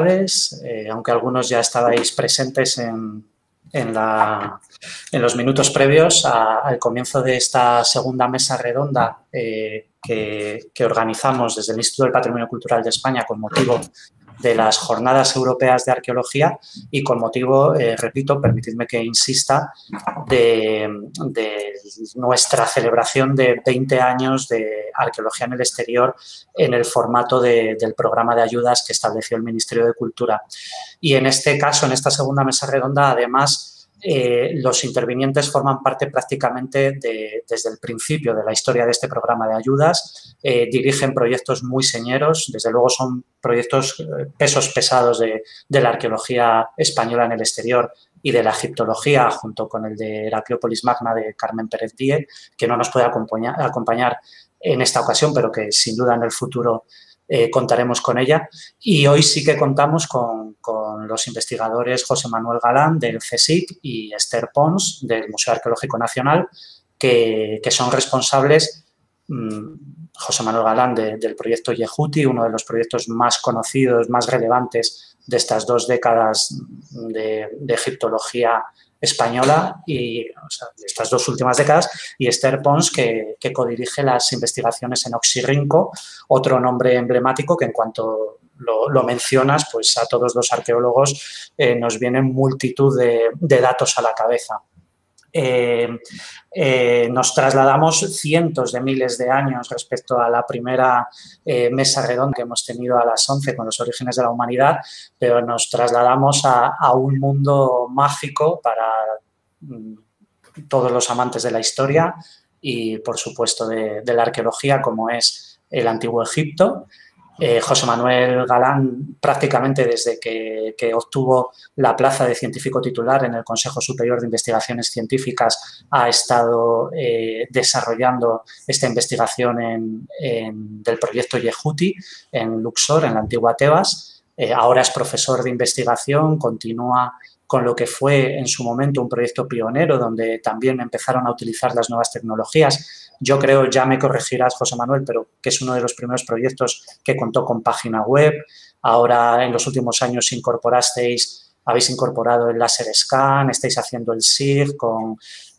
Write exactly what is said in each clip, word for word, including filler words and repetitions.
investigadores, eh, aunque algunos ya estabais presentes en, en, la, en los minutos previos a, al comienzo de esta segunda mesa redonda eh, que, que organizamos desde el Instituto del Patrimonio Cultural de España con motivo de las Jornadas Europeas de Arqueología y con motivo, eh, repito, permitidme que insista, de, de nuestra celebración de veinte años de arqueología en el exterior en el formato de, del programa de ayudas que estableció el Ministerio de Cultura. Y en este caso, en esta segunda mesa redonda, además, Eh, los intervinientes forman parte prácticamente de, desde el principio de la historia de este programa de ayudas, eh, dirigen proyectos muy señeros, desde luego son proyectos eh, pesos pesados de, de la arqueología española en el exterior y de la egiptología, junto con el de Heracleópolis Magna de Carmen Pérez Díez, que no nos puede acompañar, acompañar en esta ocasión, pero que sin duda en el futuro Eh, contaremos con ella. Y hoy sí que contamos con, con los investigadores José Manuel Galán del CSIC y Esther Pons del Museo Arqueológico Nacional, que, que son responsables, mmm, José Manuel Galán de, del proyecto Yehuti, uno de los proyectos más conocidos, más relevantes de estas dos décadas de, de egiptología española y o sea, de estas dos últimas décadas, y Esther Pons, que, que codirige las investigaciones en Oxirrinco, otro nombre emblemático que en cuanto lo, lo mencionas, pues a todos los arqueólogos eh, nos vienen multitud de, de datos a la cabeza. Eh, eh, nos trasladamos cientos de miles de años respecto a la primera eh, mesa redonda que hemos tenido a las once con los orígenes de la humanidad, pero nos trasladamos a, a un mundo mágico para mm, todos los amantes de la historia y, por supuesto, de, de la arqueología, como es el Antiguo Egipto. Eh, José Manuel Galán, prácticamente desde que, que obtuvo la plaza de científico titular en el Consejo Superior de Investigaciones Científicas, ha estado eh, desarrollando esta investigación en, en, del proyecto Yehuti en Luxor, en la antigua Tebas. Eh, ahora es profesor de investigación, continúa con lo que fue en su momento un proyecto pionero donde también empezaron a utilizar las nuevas tecnologías. Yo creo, ya me corregirás, José Manuel, pero que es uno de los primeros proyectos que contó con página web. Ahora, en los últimos años, incorporasteis, habéis incorporado el láser scan, estáis haciendo el S I G con,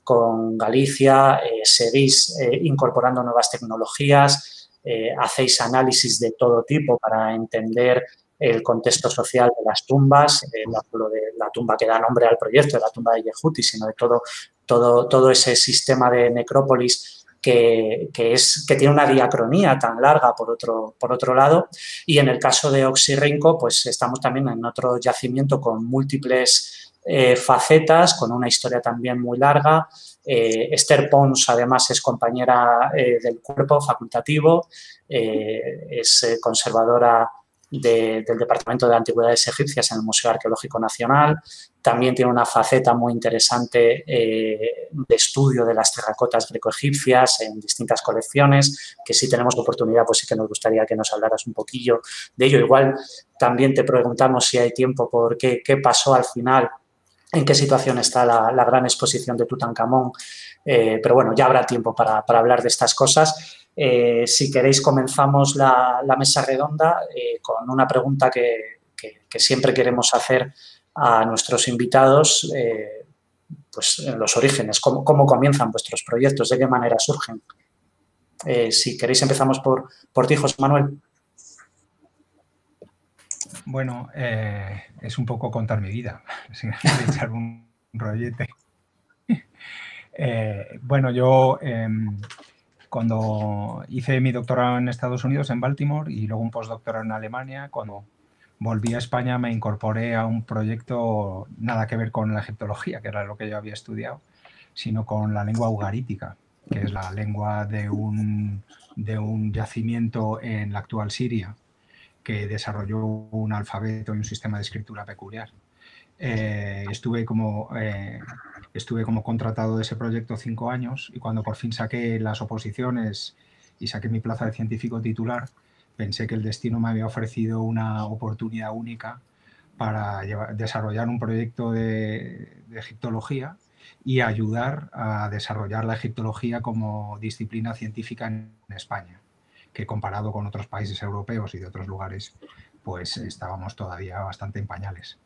con Galicia, eh, seguís eh, incorporando nuevas tecnologías, eh, hacéis análisis de todo tipo para entender el contexto social de las tumbas, eh, no solo de la tumba que da nombre al proyecto, de la tumba de Yehuti, sino de todo, todo, todo ese sistema de necrópolis que, que, es, que tiene una diacronía tan larga por otro, por otro lado. Y en el caso de Oxirrinco, pues estamos también en otro yacimiento con múltiples eh, facetas, con una historia también muy larga. Eh, Esther Pons, además, es compañera eh, del cuerpo facultativo, eh, es eh, conservadora De, del Departamento de Antigüedades Egipcias en el Museo Arqueológico Nacional. También tiene una faceta muy interesante eh, de estudio de las terracotas greco-egipcias en distintas colecciones, que si tenemos oportunidad, pues sí que nos gustaría que nos hablaras un poquillo de ello. Igual también te preguntamos si hay tiempo por qué, qué pasó al final, en qué situación está la, la gran exposición de Tutankamón, eh, pero bueno, ya habrá tiempo para, para hablar de estas cosas. Eh, si queréis, comenzamos la, la mesa redonda eh, con una pregunta que, que, que siempre queremos hacer a nuestros invitados, eh, pues en los orígenes, ¿cómo, cómo comienzan vuestros proyectos? ¿De qué manera surgen? Eh, si queréis, empezamos por, por ti, José Manuel. Bueno, eh, es un poco contar mi vida, sin echar un rollete. Eh, bueno, yo... Eh, Cuando hice mi doctorado en Estados Unidos, en Baltimore, y luego un postdoctorado en Alemania, cuando volví a España me incorporé a un proyecto nada que ver con la egiptología, que era lo que yo había estudiado, sino con la lengua ugarítica, que es la lengua de un, de un yacimiento en la actual Siria, que desarrolló un alfabeto y un sistema de escritura peculiar. Eh, estuve como... Eh, Estuve como contratado de ese proyecto cinco años y cuando por fin saqué las oposiciones y saqué mi plaza de científico titular, pensé que el destino me había ofrecido una oportunidad única para llevar, desarrollar un proyecto de, de egiptología y ayudar a desarrollar la egiptología como disciplina científica en España, que comparado con otros países europeos y de otros lugares, pues estábamos todavía bastante en pañales.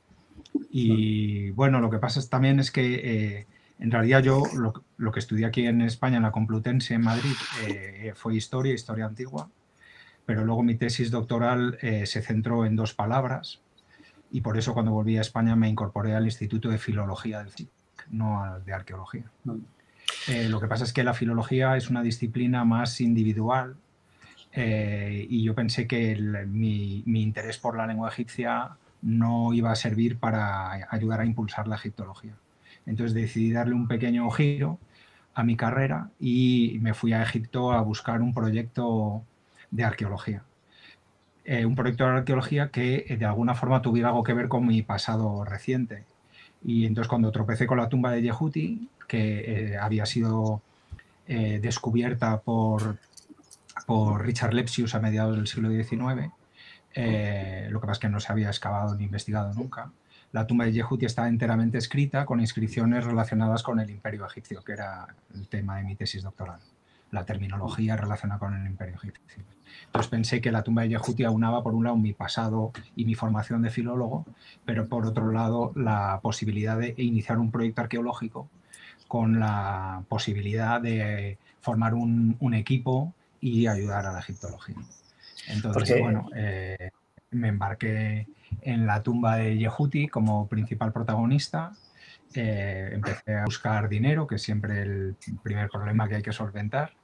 Y bueno, lo que pasa es, también es que eh, en realidad yo lo, lo que estudié aquí en España, en la Complutense, en Madrid, eh, fue historia, historia antigua, pero luego mi tesis doctoral eh, se centró en dos palabras y por eso cuando volví a España me incorporé al Instituto de Filología del C I C, no al de Arqueología. Eh, lo que pasa es que la filología es una disciplina más individual eh, y yo pensé que el, mi, mi interés por la lengua egipcia no iba a servir para ayudar a impulsar la egiptología. Entonces decidí darle un pequeño giro a mi carrera y me fui a Egipto a buscar un proyecto de arqueología. Eh, un proyecto de arqueología que eh, de alguna forma tuviera algo que ver con mi pasado reciente. Y entonces cuando tropecé con la tumba de Yehuti, que eh, había sido eh, descubierta por, por Richard Lepsius a mediados del siglo diecinueve, eh, lo que pasa es que no se había excavado ni investigado nunca. La tumba de Yehuti está enteramente escrita con inscripciones relacionadas con el imperio egipcio, que era el tema de mi tesis doctoral, la terminología relacionada con el imperio egipcio. Entonces pensé que la tumba de Yehuti aunaba por un lado mi pasado y mi formación de filólogo, pero por otro lado la posibilidad de iniciar un proyecto arqueológico con la posibilidad de formar un, un equipo y ayudar a la egiptología. Entonces, Porque... bueno, eh, me embarqué en la tumba de Yehuti como principal protagonista. Eh, empecé a buscar dinero, que es siempre el primer problema que hay que solventar,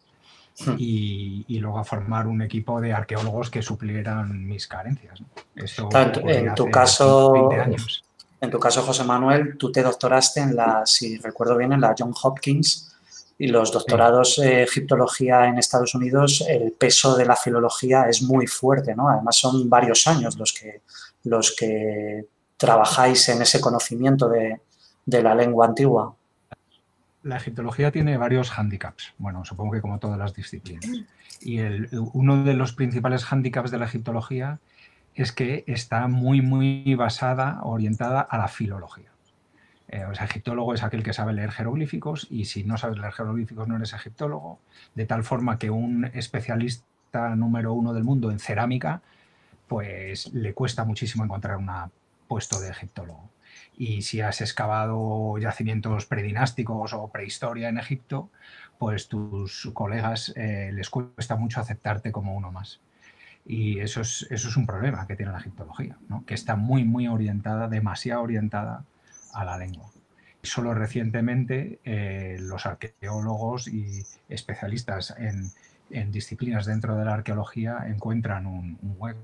y, y luego a formar un equipo de arqueólogos que suplieran mis carencias, ¿no? Esto Tanto, en tu caso, veinte años. En tu caso, José Manuel, tú te doctoraste en la, si recuerdo bien, en la Johns Hopkins, y los doctorados de sí. eh, egiptología en Estados Unidos, el peso de la filología es muy fuerte, ¿no? Además son varios años los que, los que trabajáis en ese conocimiento de, de la lengua antigua. La egiptología tiene varios hándicaps, bueno, supongo que como todas las disciplinas. Y el, uno de los principales hándicaps de la egiptología es que está muy, muy basada, orientada a la filología. Eh, o sea, egiptólogo es aquel que sabe leer jeroglíficos, y si no sabes leer jeroglíficos no eres egiptólogo, de tal forma que un especialista número uno del mundo en cerámica, pues le cuesta muchísimo encontrar un puesto de egiptólogo. Y si has excavado yacimientos predinásticos o prehistoria en Egipto, pues tus colegas eh, les cuesta mucho aceptarte como uno más. Y eso es, eso es un problema que tiene la egiptología, ¿no? Que está muy, muy orientada, demasiado orientada a la lengua. Solo recientemente eh, los arqueólogos y especialistas en, en disciplinas dentro de la arqueología encuentran un, un hueco.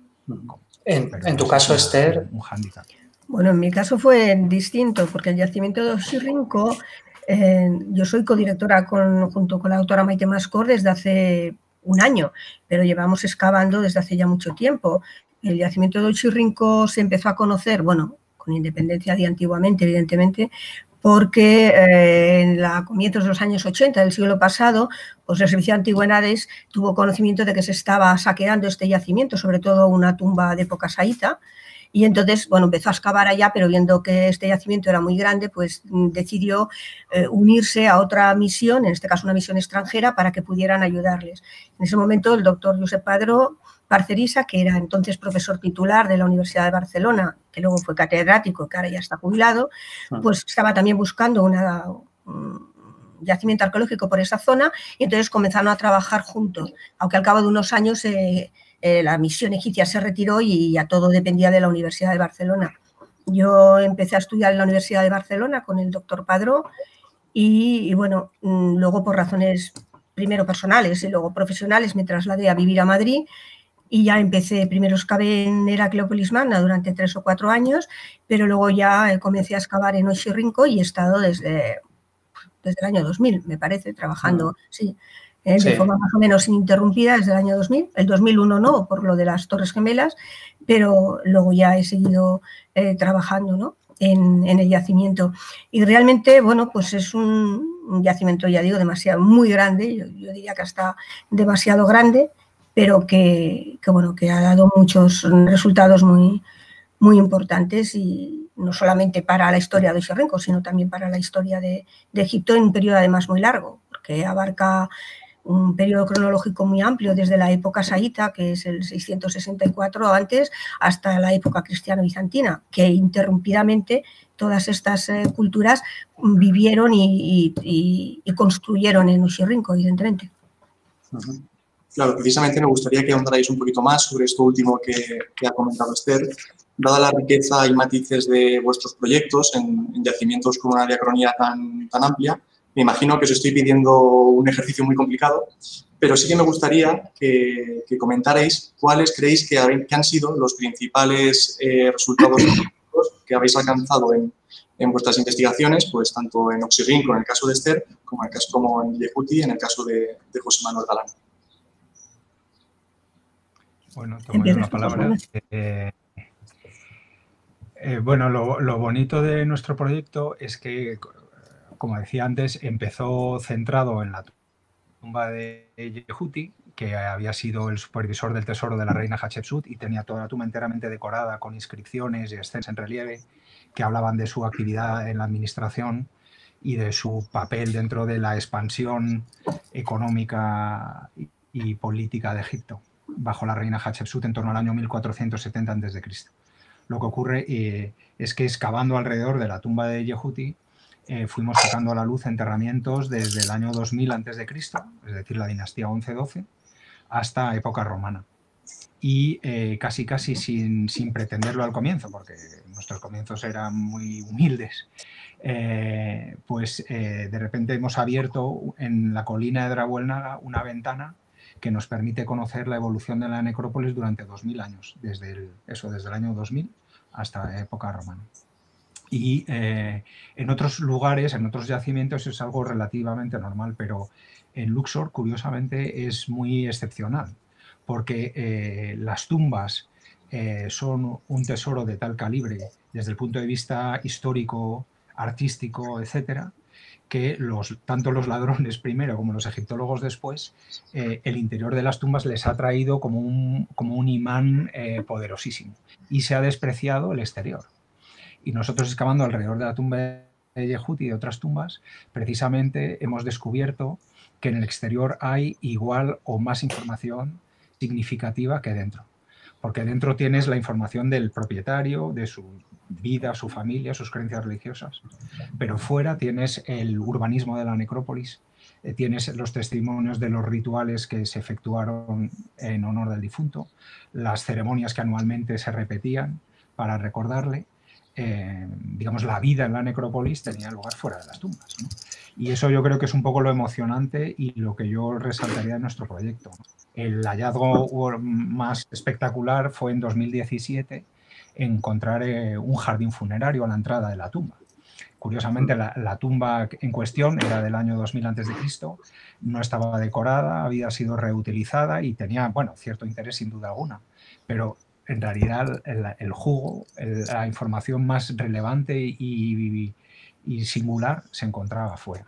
En, en tu caso, una, Esther... Un, un hándicap. Bueno, en mi caso fue distinto, porque el yacimiento de Oxirrinco, eh, yo soy codirectora con, junto con la doctora Maite Mascor desde hace un año, pero llevamos excavando desde hace ya mucho tiempo. El yacimiento de Oxirrinco se empezó a conocer, bueno, con independencia de antiguamente, evidentemente, porque eh, en la comienzos de los años ochenta del siglo pasado, pues el Servicio de Antigüedades tuvo conocimiento de que se estaba saqueando este yacimiento, sobre todo una tumba de época saíta. Y entonces, bueno, empezó a excavar allá, pero viendo que este yacimiento era muy grande, pues decidió eh, unirse a otra misión, en este caso una misión extranjera, para que pudieran ayudarles. En ese momento, el doctor Josep Padró Parcerisa, que era entonces profesor titular de la Universidad de Barcelona, que luego fue catedrático, que ahora ya está jubilado, pues estaba también buscando una, un yacimiento arqueológico por esa zona, y entonces comenzaron a trabajar juntos, aunque al cabo de unos años... Eh, Eh, la misión egipcia se retiró y ya todo dependía de la Universidad de Barcelona. Yo empecé a estudiar en la Universidad de Barcelona con el doctor Padró y, y bueno, luego por razones primero personales y luego profesionales me trasladé a vivir a Madrid y ya empecé, primero excavé en Heracleópolis Magna durante tres o cuatro años, pero luego ya comencé a excavar en Oxirrinco y he estado desde, desde el año dos mil, me parece, trabajando, mm. sí. Eh, de sí. forma más o menos ininterrumpida desde el año dos mil, el dos mil uno no, por lo de las Torres Gemelas, pero luego ya he seguido eh, trabajando, ¿no? en, en el yacimiento. Y realmente, bueno, pues es un, un yacimiento, ya digo, demasiado, muy grande, yo, yo diría que hasta demasiado grande, pero que, que, bueno, que ha dado muchos resultados muy, muy importantes y no solamente para la historia de Oxirrinco, sino también para la historia de, de Egipto en un periodo además muy largo, porque abarca un periodo cronológico muy amplio, desde la época saíta, que es el seiscientos sesenta y cuatro antes, hasta la época cristiano-bizantina, que interrumpidamente todas estas eh, culturas vivieron y, y, y construyeron en Uxirrinco, evidentemente. Uh-huh. Claro, precisamente me gustaría que ahondarais un poquito más sobre esto último que, que ha comentado Esther. Dada la riqueza y matices de vuestros proyectos en, en yacimientos con una diacronía tan, tan amplia, me imagino que os estoy pidiendo un ejercicio muy complicado, pero sí que me gustaría que, que comentarais cuáles creéis que, habe, que han sido los principales eh, resultados que habéis alcanzado en, en vuestras investigaciones, pues tanto en Uxirrinco, en el caso de Esther, como en, el caso, como en Yehuti, en el caso de, de José Manuel Galán. Bueno, tomo yo la palabra. Eh, eh, bueno, lo, lo bonito de nuestro proyecto es que, como decía antes, empezó centrado en la tumba de Yehuti, que había sido el supervisor del tesoro de la reina Hatshepsut y tenía toda la tumba enteramente decorada con inscripciones y escenas en relieve que hablaban de su actividad en la administración y de su papel dentro de la expansión económica y política de Egipto bajo la reina Hatshepsut en torno al año mil cuatrocientos setenta antes de Cristo. Lo que ocurre eh, es que excavando alrededor de la tumba de Yehuti eh, fuimos sacando a la luz enterramientos desde el año dos mil antes de Cristo, es decir, la dinastía once doce, hasta época romana. Y eh, casi casi sin, sin pretenderlo al comienzo, porque nuestros comienzos eran muy humildes, eh, pues eh, de repente hemos abierto en la colina de Drabuelnaga una ventana que nos permite conocer la evolución de la necrópolis durante dos mil años, desde el, eso, desde el año dos mil hasta la época romana. Y eh, en otros lugares, en otros yacimientos es algo relativamente normal, pero en Luxor, curiosamente, es muy excepcional, porque eh, las tumbas eh, son un tesoro de tal calibre desde el punto de vista histórico, artístico, etcétera, que los, tanto los ladrones primero como los egiptólogos después, eh, el interior de las tumbas les ha traído como un, como un imán eh, poderosísimo y se ha despreciado el exterior. Y nosotros, excavando alrededor de la tumba de Yehuti y de otras tumbas, precisamente hemos descubierto que en el exterior hay igual o más información significativa que dentro. Porque dentro tienes la información del propietario, de su vida, su familia, sus creencias religiosas. Pero fuera tienes el urbanismo de la necrópolis, eh, tienes los testimonios de los rituales que se efectuaron en honor del difunto, las ceremonias que anualmente se repetían para recordarle. Eh, digamos, la vida en la necrópolis tenía lugar fuera de las tumbas, ¿no? Y eso yo creo que es un poco lo emocionante y lo que yo resaltaría de nuestro proyecto, ¿no? El hallazgo más espectacular fue en dos mil diecisiete encontrar eh, un jardín funerario a la entrada de la tumba. Curiosamente, la, la tumba en cuestión era del año dos mil antes de Cristo, no estaba decorada, había sido reutilizada y tenía, bueno, cierto interés sin duda alguna, pero en realidad el, el jugo, el, la información más relevante y, y, y singular se encontraba fuera.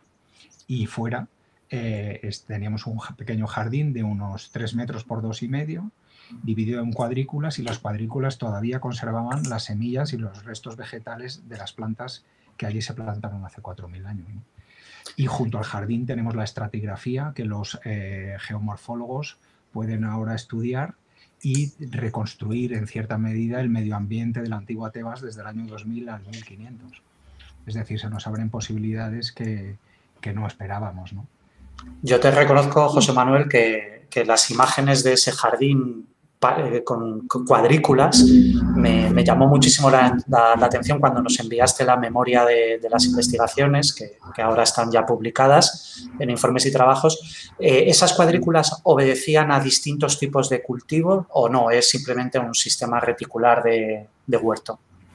Y fuera eh, es, teníamos un pequeño jardín de unos tres metros por dos y medio, dividido en cuadrículas, y las cuadrículas todavía conservaban las semillas y los restos vegetales de las plantas que allí se plantaron hace cuatro mil años, ¿no? Y junto al jardín tenemos la estratigrafía que los eh, geomorfólogos pueden ahora estudiar y reconstruir en cierta medida el medio ambiente de la antigua Tebas desde el año dos mil al mil quinientos. Es decir, se nos abren posibilidades que, que no esperábamos, ¿no? Yo te reconozco, José Manuel, que, que las imágenes de ese jardín con, con cuadrículas me, me llamó muchísimo la, la, la atención cuando nos enviaste la memoria de, de las investigaciones que, que ahora están ya publicadas en informes y trabajos. Eh, ¿Esas cuadrículas obedecían a distintos tipos de cultivo o no? ¿Es simplemente un sistema reticular de, de huerto?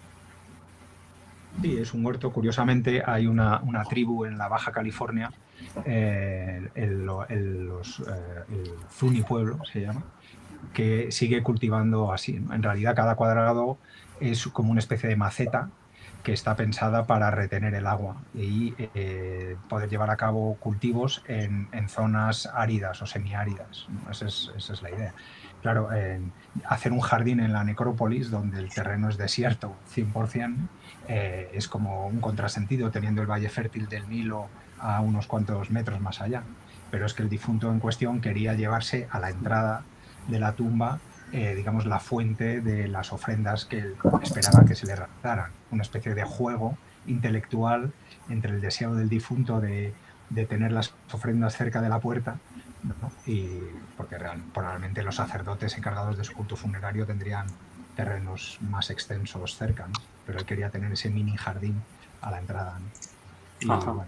Sí, es un huerto. Curiosamente hay una, una tribu en la Baja California, eh, el, el, los, eh, el Zuni Pueblo se llama, que sigue cultivando así, ¿no? En realidad cada cuadrado es como una especie de maceta que está pensada para retener el agua y eh, poder llevar a cabo cultivos en, en zonas áridas o semiáridas, ¿no? Esa es, esa es la idea. Claro, eh, hacer un jardín en la necrópolis donde el terreno es desierto cien por cien eh, es como un contrasentido, teniendo el valle fértil del Nilo a unos cuantos metros más allá. Pero es que el difunto en cuestión quería llevarse a la entrada de la tumba Eh, digamos, la fuente de las ofrendas que él esperaba que se le realizaran. Una especie de juego intelectual entre el deseo del difunto de, de tener las ofrendas cerca de la puerta, ¿no? Y porque real, probablemente los sacerdotes encargados de su culto funerario tendrían terrenos más extensos cerca, ¿no? Pero él quería tener ese mini jardín a la entrada, ¿no? Y, bueno.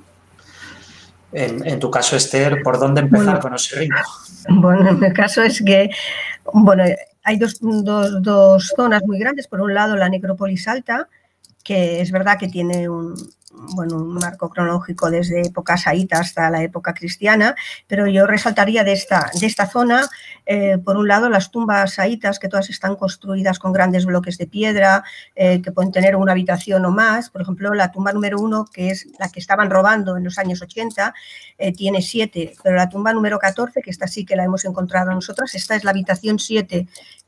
En, en tu caso, Esther, ¿por dónde empezar bueno, con Oxirrinco? Bueno, en mi caso es que, bueno, hay dos, dos, dos zonas muy grandes. Por un lado, la necrópolis alta, que es verdad que tiene un, bueno, un marco cronológico desde época saíta hasta la época cristiana, pero yo resaltaría de esta, de esta zona, eh, por un lado, las tumbas saítas, que todas están construidas con grandes bloques de piedra, eh, que pueden tener una habitación o más. Por ejemplo, la tumba número uno, que es la que estaban robando en los años ochenta, eh, tiene siete, pero la tumba número catorce, que esta sí que la hemos encontrado nosotras, esta es la habitación siete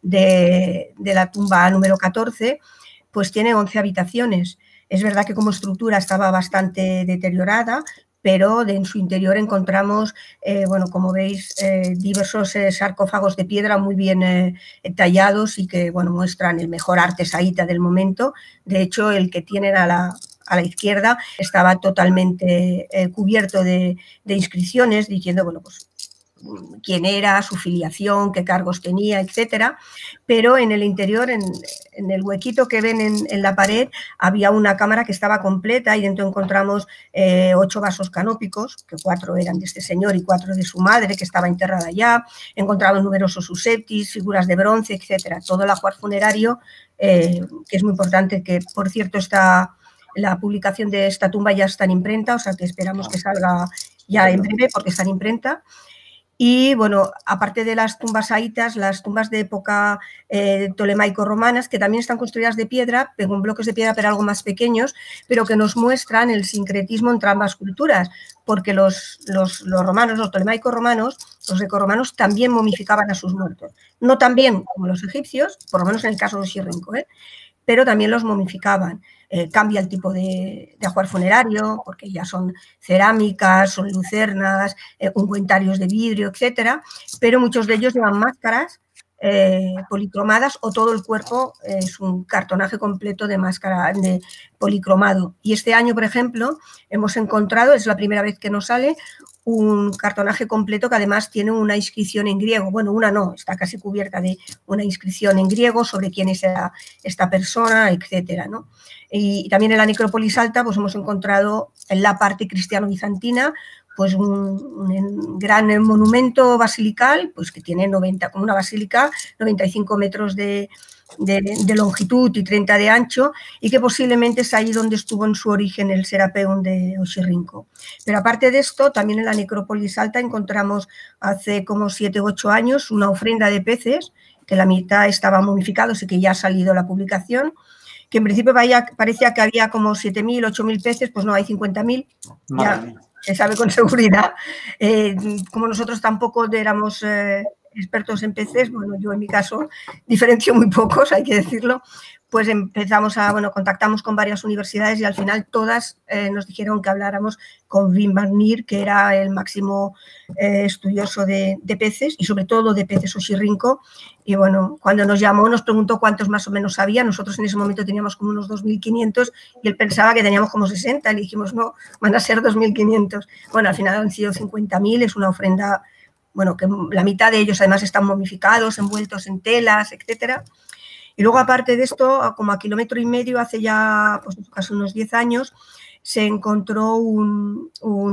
de, de la tumba número catorce, pues tiene once habitaciones. Es verdad que como estructura estaba bastante deteriorada, pero de, en su interior encontramos, eh, bueno, como veis, eh, diversos eh, sarcófagos de piedra muy bien eh, tallados y que, bueno, muestran el mejor arte saíta del momento. De hecho, el que tienen a la, a la izquierda estaba totalmente eh, cubierto de, de inscripciones diciendo, bueno, pues quién era, su filiación, qué cargos tenía, etcétera. Pero en el interior, en, en el huequito que ven en, en la pared, había una cámara que estaba completa y dentro encontramos eh, ocho vasos canópicos, que cuatro eran de este señor y cuatro de su madre, que estaba enterrada allá. Encontramos numerosos suseptis, figuras de bronce, etcétera. Todo el ajuar funerario, eh, que es muy importante, que por cierto está... La publicación de esta tumba ya está en imprenta, o sea que esperamos que salga ya en breve porque está en imprenta. Y, bueno, aparte de las tumbas saítas, las tumbas de época eh, tolemaico-romanas, que también están construidas de piedra, con bloques de piedra pero algo más pequeños, pero que nos muestran el sincretismo entre ambas culturas, porque los, los, los romanos, los tolemaico-romanos, los greco-romanos también momificaban a sus muertos. No tan bien como los egipcios, por lo menos en el caso de Oxirrinco, ¿eh? Pero también los momificaban. Eh, cambia el tipo de, de ajuar funerario, porque ya son cerámicas, son lucernas, eh, ungüentarios de vidrio, etcétera, pero muchos de ellos llevan máscaras eh, policromadas o todo el cuerpo eh, es un cartonaje completo de máscara de policromado. Y este año, por ejemplo, hemos encontrado, es la primera vez que nos sale, un cartonaje completo que además tiene una inscripción en griego. Bueno, una no, está casi cubierta de una inscripción en griego sobre quién es esta persona, etcétera, ¿no? Y también en la necrópolis alta pues hemos encontrado en la parte cristiano-bizantina pues un, un gran monumento basilical pues que tiene noventa, como una basílica, noventa y cinco metros de, de, de longitud y treinta de ancho, y que posiblemente es ahí donde estuvo en su origen el Serapeum de Oxirrinco. Pero aparte de esto, también en la necrópolis alta encontramos hace como siete u ocho años una ofrenda de peces, que la mitad estaba momificados y que ya ha salido la publicación, que en principio vaya, parecía que había como siete mil, ocho mil peces, pues no, hay cincuenta mil, ya se sabe con seguridad. Eh, como nosotros tampoco éramos eh, expertos en peces, bueno, yo en mi caso diferencio muy pocos, hay que decirlo, pues empezamos a, bueno, contactamos con varias universidades y al final todas eh, nos dijeron que habláramos con Wim van Nier, que era el máximo eh, estudioso de, de peces y sobre todo de peces Oxirrinco. Y bueno, cuando nos llamó nos preguntó cuántos más o menos había. Nosotros en ese momento teníamos como unos dos mil quinientos y él pensaba que teníamos como sesenta. Le dijimos, no, van a ser dos mil quinientos. Bueno, al final han sido cincuenta mil, es una ofrenda, bueno, que la mitad de ellos además están momificados, envueltos en telas, etcétera. Y luego, aparte de esto, como a kilómetro y medio, hace ya pues, casi unos diez años, se encontró un,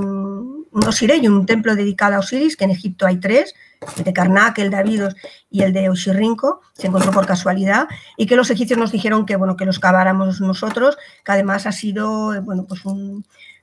un, un Osireion, un templo dedicado a Osiris, que en Egipto hay tres, el de Karnak, el de Abidos y el de Oxirrinco, se encontró por casualidad, y que los egipcios nos dijeron que, bueno, que los caváramos nosotros, que además ha sido bueno, pues un,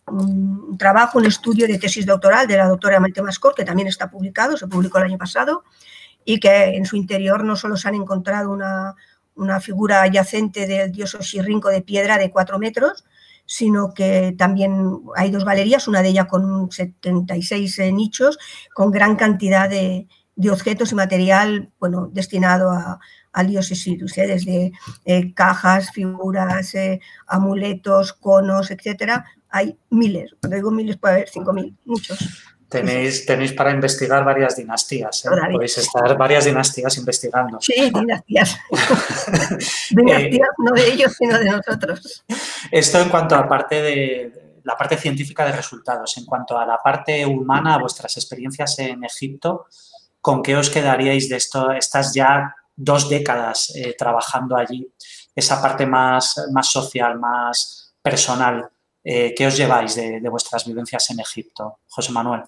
un trabajo, un estudio de tesis doctoral de la doctora Maite Mascor, que también está publicado, se publicó el año pasado, y que en su interior no solo se han encontrado una una figura adyacente del dios Oxirrinco de piedra de cuatro metros, sino que también hay dos galerías, una de ellas con setenta y seis eh, nichos, con gran cantidad de, de objetos y material, bueno, destinado a, al dios Osiris, ¿eh? Desde eh, cajas, figuras, eh, amuletos, conos, etcétera. Hay miles, cuando digo miles puede haber cinco mil, muchos. Tenéis, tenéis para investigar varias dinastías, ¿eh? Podéis estar varias dinastías investigando. Sí, dinastías. Dinastías, eh, no de ellos, sino de nosotros. Esto en cuanto a parte de la parte científica de resultados. En cuanto a la parte humana, vuestras experiencias en Egipto, ¿con qué os quedaríais de esto? Estas ya dos décadas eh, trabajando allí, esa parte más, más social, más personal. Eh, ¿Qué os lleváis de, de vuestras vivencias en Egipto? José Manuel.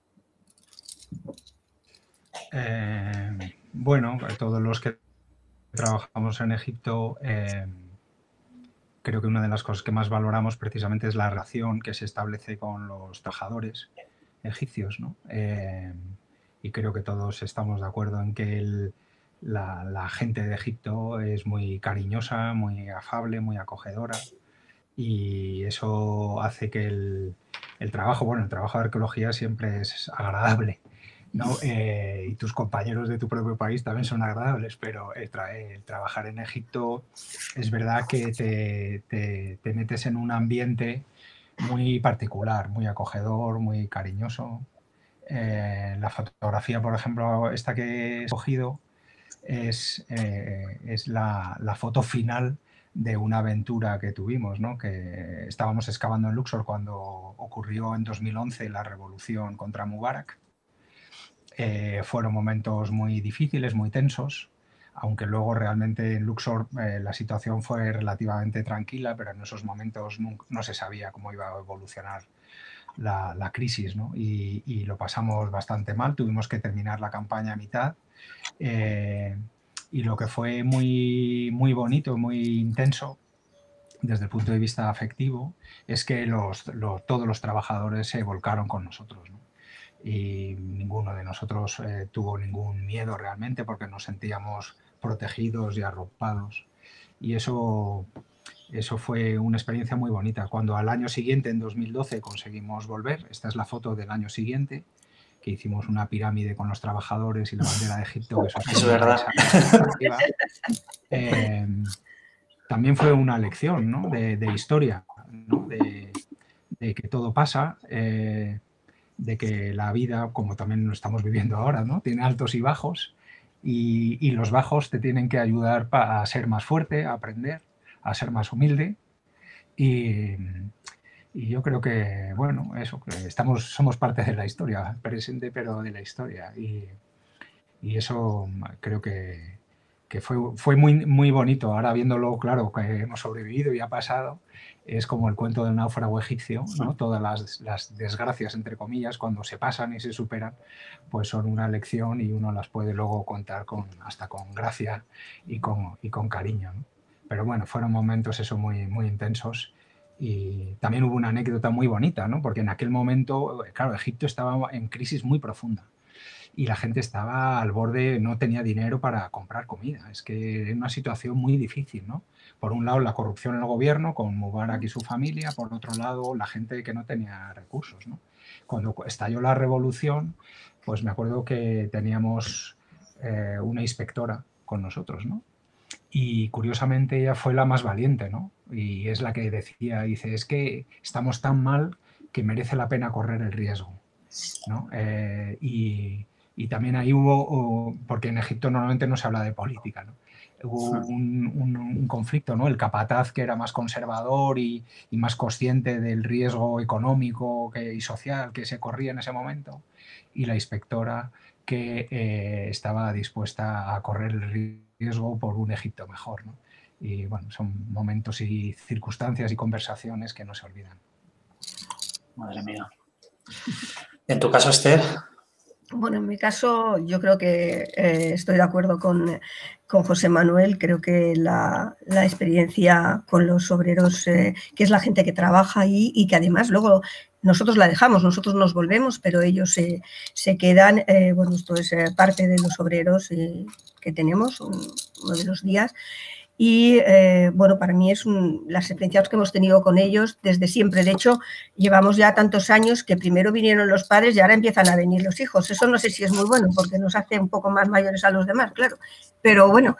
Eh, bueno, todos los que trabajamos en Egipto, eh, creo que una de las cosas que más valoramos precisamente es la relación que se establece con los trabajadores egipcios, ¿no? Eh, y creo que todos estamos de acuerdo en que el, la, la gente de Egipto es muy cariñosa, muy afable, muy acogedora, y eso hace que el, el trabajo, bueno, el trabajo de arqueología siempre es agradable, ¿no? Eh, y tus compañeros de tu propio país también son agradables, pero el, tra el trabajar en Egipto es verdad que te, te, te metes en un ambiente muy particular, muy acogedor, muy cariñoso. Eh, la fotografía, por ejemplo, esta que he escogido es, eh, es la, la foto final de una aventura que tuvimos, ¿no? Que estábamos excavando en Luxor cuando ocurrió en dos mil once la revolución contra Mubarak. Eh, fueron momentos muy difíciles, muy tensos, aunque luego realmente en Luxor eh, la situación fue relativamente tranquila, pero en esos momentos no, no se sabía cómo iba a evolucionar la, la crisis, ¿no? Y, y lo pasamos bastante mal, tuvimos que terminar la campaña a mitad. Eh, y lo que fue muy, muy bonito, muy intenso desde el punto de vista afectivo es que los, los, todos los trabajadores se volcaron con nosotros, ¿no? Y ninguno de nosotros eh, tuvo ningún miedo realmente porque nos sentíamos protegidos y arropados. Y eso, eso fue una experiencia muy bonita. Cuando al año siguiente, en dos mil doce, conseguimos volver, esta es la foto del año siguiente, que hicimos una pirámide con los trabajadores y la bandera de Egipto. Que es verdad. Eh, también fue una lección, ¿no? de, de historia, ¿no? de, de que todo pasa, eh, de que la vida, como también lo estamos viviendo ahora, ¿no? Tiene altos y bajos, y, y los bajos te tienen que ayudar a ser más fuerte, a aprender, a ser más humilde. Y, y yo creo que, bueno, eso, que estamos, somos parte de la historia, presente pero de la historia. Y, y eso creo que, que fue, fue muy, muy bonito. Ahora viéndolo, claro, que hemos sobrevivido y ha pasado, es como el cuento del náufrago egipcio, ¿no? Todas las, las desgracias, entre comillas, cuando se pasan y se superan, pues son una lección y uno las puede luego contar con, hasta con gracia y con, y con cariño, ¿no? Pero bueno, fueron momentos eso muy, muy intensos. Y también hubo una anécdota muy bonita, ¿no? Porque en aquel momento, claro, Egipto estaba en crisis muy profunda. Y la gente estaba al borde, no tenía dinero para comprar comida. Es que era una situación muy difícil, ¿no? Por un lado, la corrupción en el gobierno, con Mubarak y su familia. Por otro lado, la gente que no tenía recursos, ¿no? Cuando estalló la revolución, pues me acuerdo que teníamos eh, una inspectora con nosotros, ¿no? Y curiosamente ella fue la más valiente, ¿no? Y es la que decía, dice, es que estamos tan mal que merece la pena correr el riesgo, ¿no? Eh, y... Y también ahí hubo, porque en Egipto normalmente no se habla de política, ¿no? Hubo un, un, un conflicto, ¿no? El capataz, que era más conservador y, y más consciente del riesgo económico que, y social que se corría en ese momento, y la inspectora, que eh, estaba dispuesta a correr el riesgo por un Egipto mejor, ¿no? Y bueno, son momentos y circunstancias y conversaciones que no se olvidan. Madre mía. ¿En tu caso, Esther? Bueno, en mi caso yo creo que eh, estoy de acuerdo con, con José Manuel. Creo que la, la experiencia con los obreros, eh, que es la gente que trabaja ahí y que además luego nosotros la dejamos, nosotros nos volvemos, pero ellos se, se quedan. Eh, bueno, esto es parte de los obreros eh, que tenemos, uno de los días. Y, eh, bueno, para mí es un, las experiencias que hemos tenido con ellos desde siempre. De hecho, llevamos ya tantos años que primero vinieron los padres y ahora empiezan a venir los hijos. Eso no sé si es muy bueno, porque nos hace un poco más mayores a los demás, claro. Pero bueno,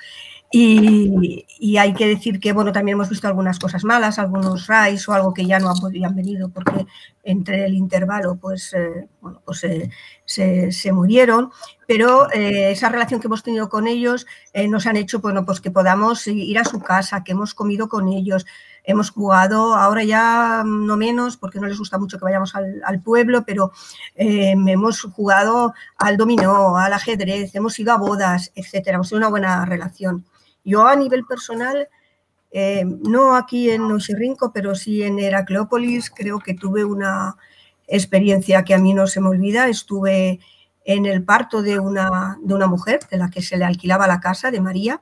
y, y hay que decir que, bueno, también hemos visto algunas cosas malas, algunos R A Is o algo que ya no han, han venido porque entre el intervalo, pues, eh, bueno, pues eh, se, se murieron. Pero eh, esa relación que hemos tenido con ellos eh, nos han hecho, bueno, pues que podamos ir a su casa, que hemos comido con ellos, hemos jugado, ahora ya no menos, porque no les gusta mucho que vayamos al, al pueblo, pero eh, hemos jugado al dominó, al ajedrez, hemos ido a bodas, etcétera. Hemos tenido una buena relación. Yo a nivel personal, eh, no aquí en Uxirrinco, pero sí en Heracleópolis, creo que tuve una experiencia que a mí no se me olvida. Estuve en el parto de una, de una mujer de la que se le alquilaba la casa, de María,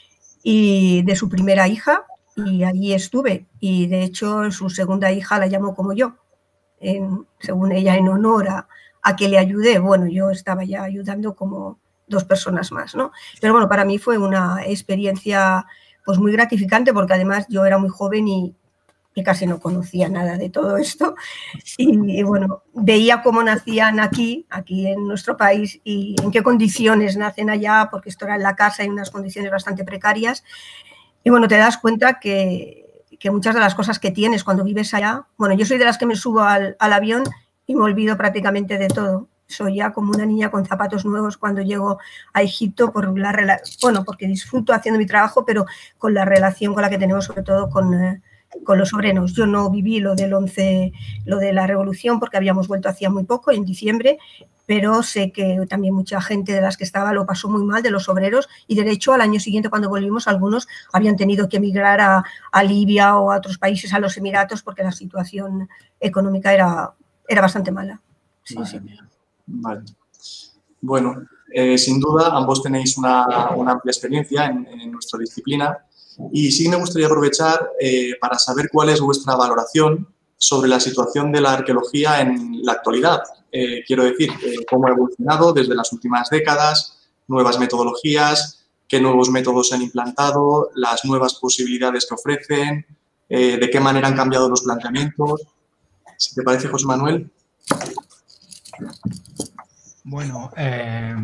y de su primera hija, y allí estuve. Y de hecho su segunda hija la llamó como yo, en, según ella, en honor a, a que le ayudé. Bueno, yo estaba ya ayudando como dos personas más, ¿no? Pero bueno, para mí fue una experiencia pues muy gratificante, porque además yo era muy joven y, y casi no conocía nada de todo esto. Y, y bueno, veía cómo nacían aquí, aquí en nuestro país, y en qué condiciones nacen allá, porque esto era en la casa y unas condiciones bastante precarias. Y bueno, te das cuenta que, que muchas de las cosas que tienes cuando vives allá, bueno, yo soy de las que me subo al, al avión y me olvido prácticamente de todo. Soy ya como una niña con zapatos nuevos cuando llego a Egipto, por la, bueno, porque disfruto haciendo mi trabajo, pero con la relación con la que tenemos, sobre todo con, eh, con los obreros. Yo no viví lo del once, lo de la revolución, porque habíamos vuelto hacía muy poco, en diciembre, pero sé que también mucha gente de las que estaba lo pasó muy mal, de los obreros, y de hecho al año siguiente, cuando volvimos, algunos habían tenido que emigrar a, a Libia o a otros países, a los Emiratos, porque la situación económica era, era bastante mala. Sí, Madre sí. mía. Vale. Bueno, eh, sin duda ambos tenéis una, una amplia experiencia en, en nuestra disciplina, y sí me gustaría aprovechar eh, para saber cuál es vuestra valoración sobre la situación de la arqueología en la actualidad. Eh, quiero decir, eh, cómo ha evolucionado desde las últimas décadas, nuevas metodologías, qué nuevos métodos se han implantado, las nuevas posibilidades que ofrecen, eh, de qué manera han cambiado los planteamientos. Si te parece, José Manuel. Bueno, eh,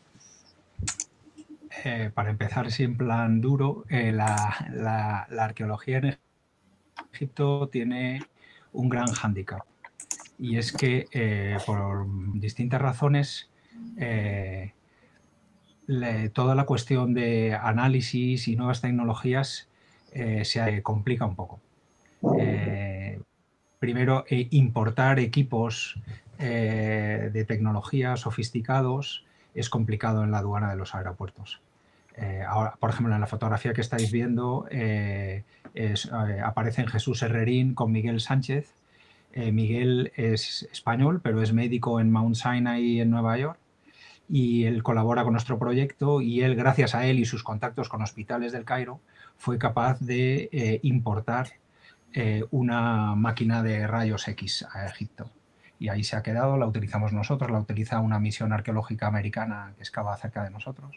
eh, para empezar, sí, en plan duro, eh, la, la, la arqueología en Egipto tiene un gran hándicap, y es que eh, por distintas razones eh, le, toda la cuestión de análisis y nuevas tecnologías eh, se complica un poco. Eh, primero, eh, importar equipos eh, de tecnología sofisticados es complicado en la aduana de los aeropuertos. Eh, ahora, por ejemplo, en la fotografía que estáis viendo eh, es, eh, aparecen Jesús Herrerín con Miguel Sánchez. Eh, Miguel es español, pero es médico en Mount Sinai en Nueva York, y él colabora con nuestro proyecto, y él, gracias a él y sus contactos con hospitales del Cairo, fue capaz de eh, importar eh, una máquina de rayos X a Egipto. Y ahí se ha quedado, la utilizamos nosotros, la utiliza una misión arqueológica americana que excava cerca de nosotros.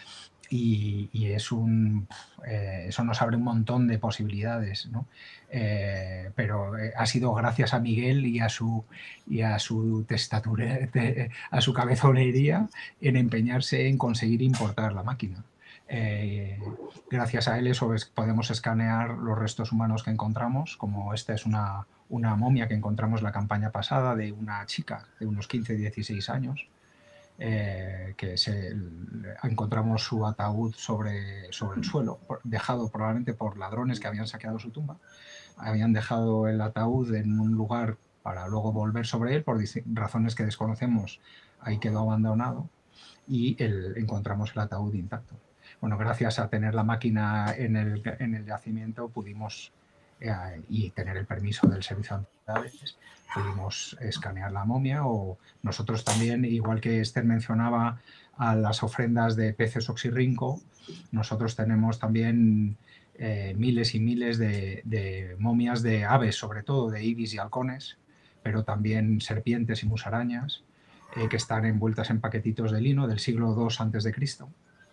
Y, y es un, eh, eso nos abre un montón de posibilidades, ¿no? Eh, pero eh, ha sido gracias a Miguel y a su, y a su testatura, a su cabezonería en empeñarse en conseguir importar la máquina. Eh, gracias a él eso es, podemos escanear los restos humanos que encontramos, como esta es una, una momia que encontramos la campaña pasada de una chica de unos quince, dieciséis años. Eh, que se, encontramos su ataúd sobre, sobre el suelo, dejado probablemente por ladrones que habían saqueado su tumba. Habían dejado el ataúd en un lugar para luego volver sobre él, por razones que desconocemos, ahí quedó abandonado, y el, encontramos el ataúd intacto. Bueno, gracias a tener la máquina en el, en el yacimiento pudimos, eh, y tener el permiso del servicio de antigüedades, pudimos escanear la momia. O nosotros también, igual que Esther mencionaba a las ofrendas de peces oxirrinco, nosotros tenemos también eh, miles y miles de, de momias de aves, sobre todo de ibis y halcones, pero también serpientes y musarañas, eh, que están envueltas en paquetitos de lino del siglo dos antes de Cristo.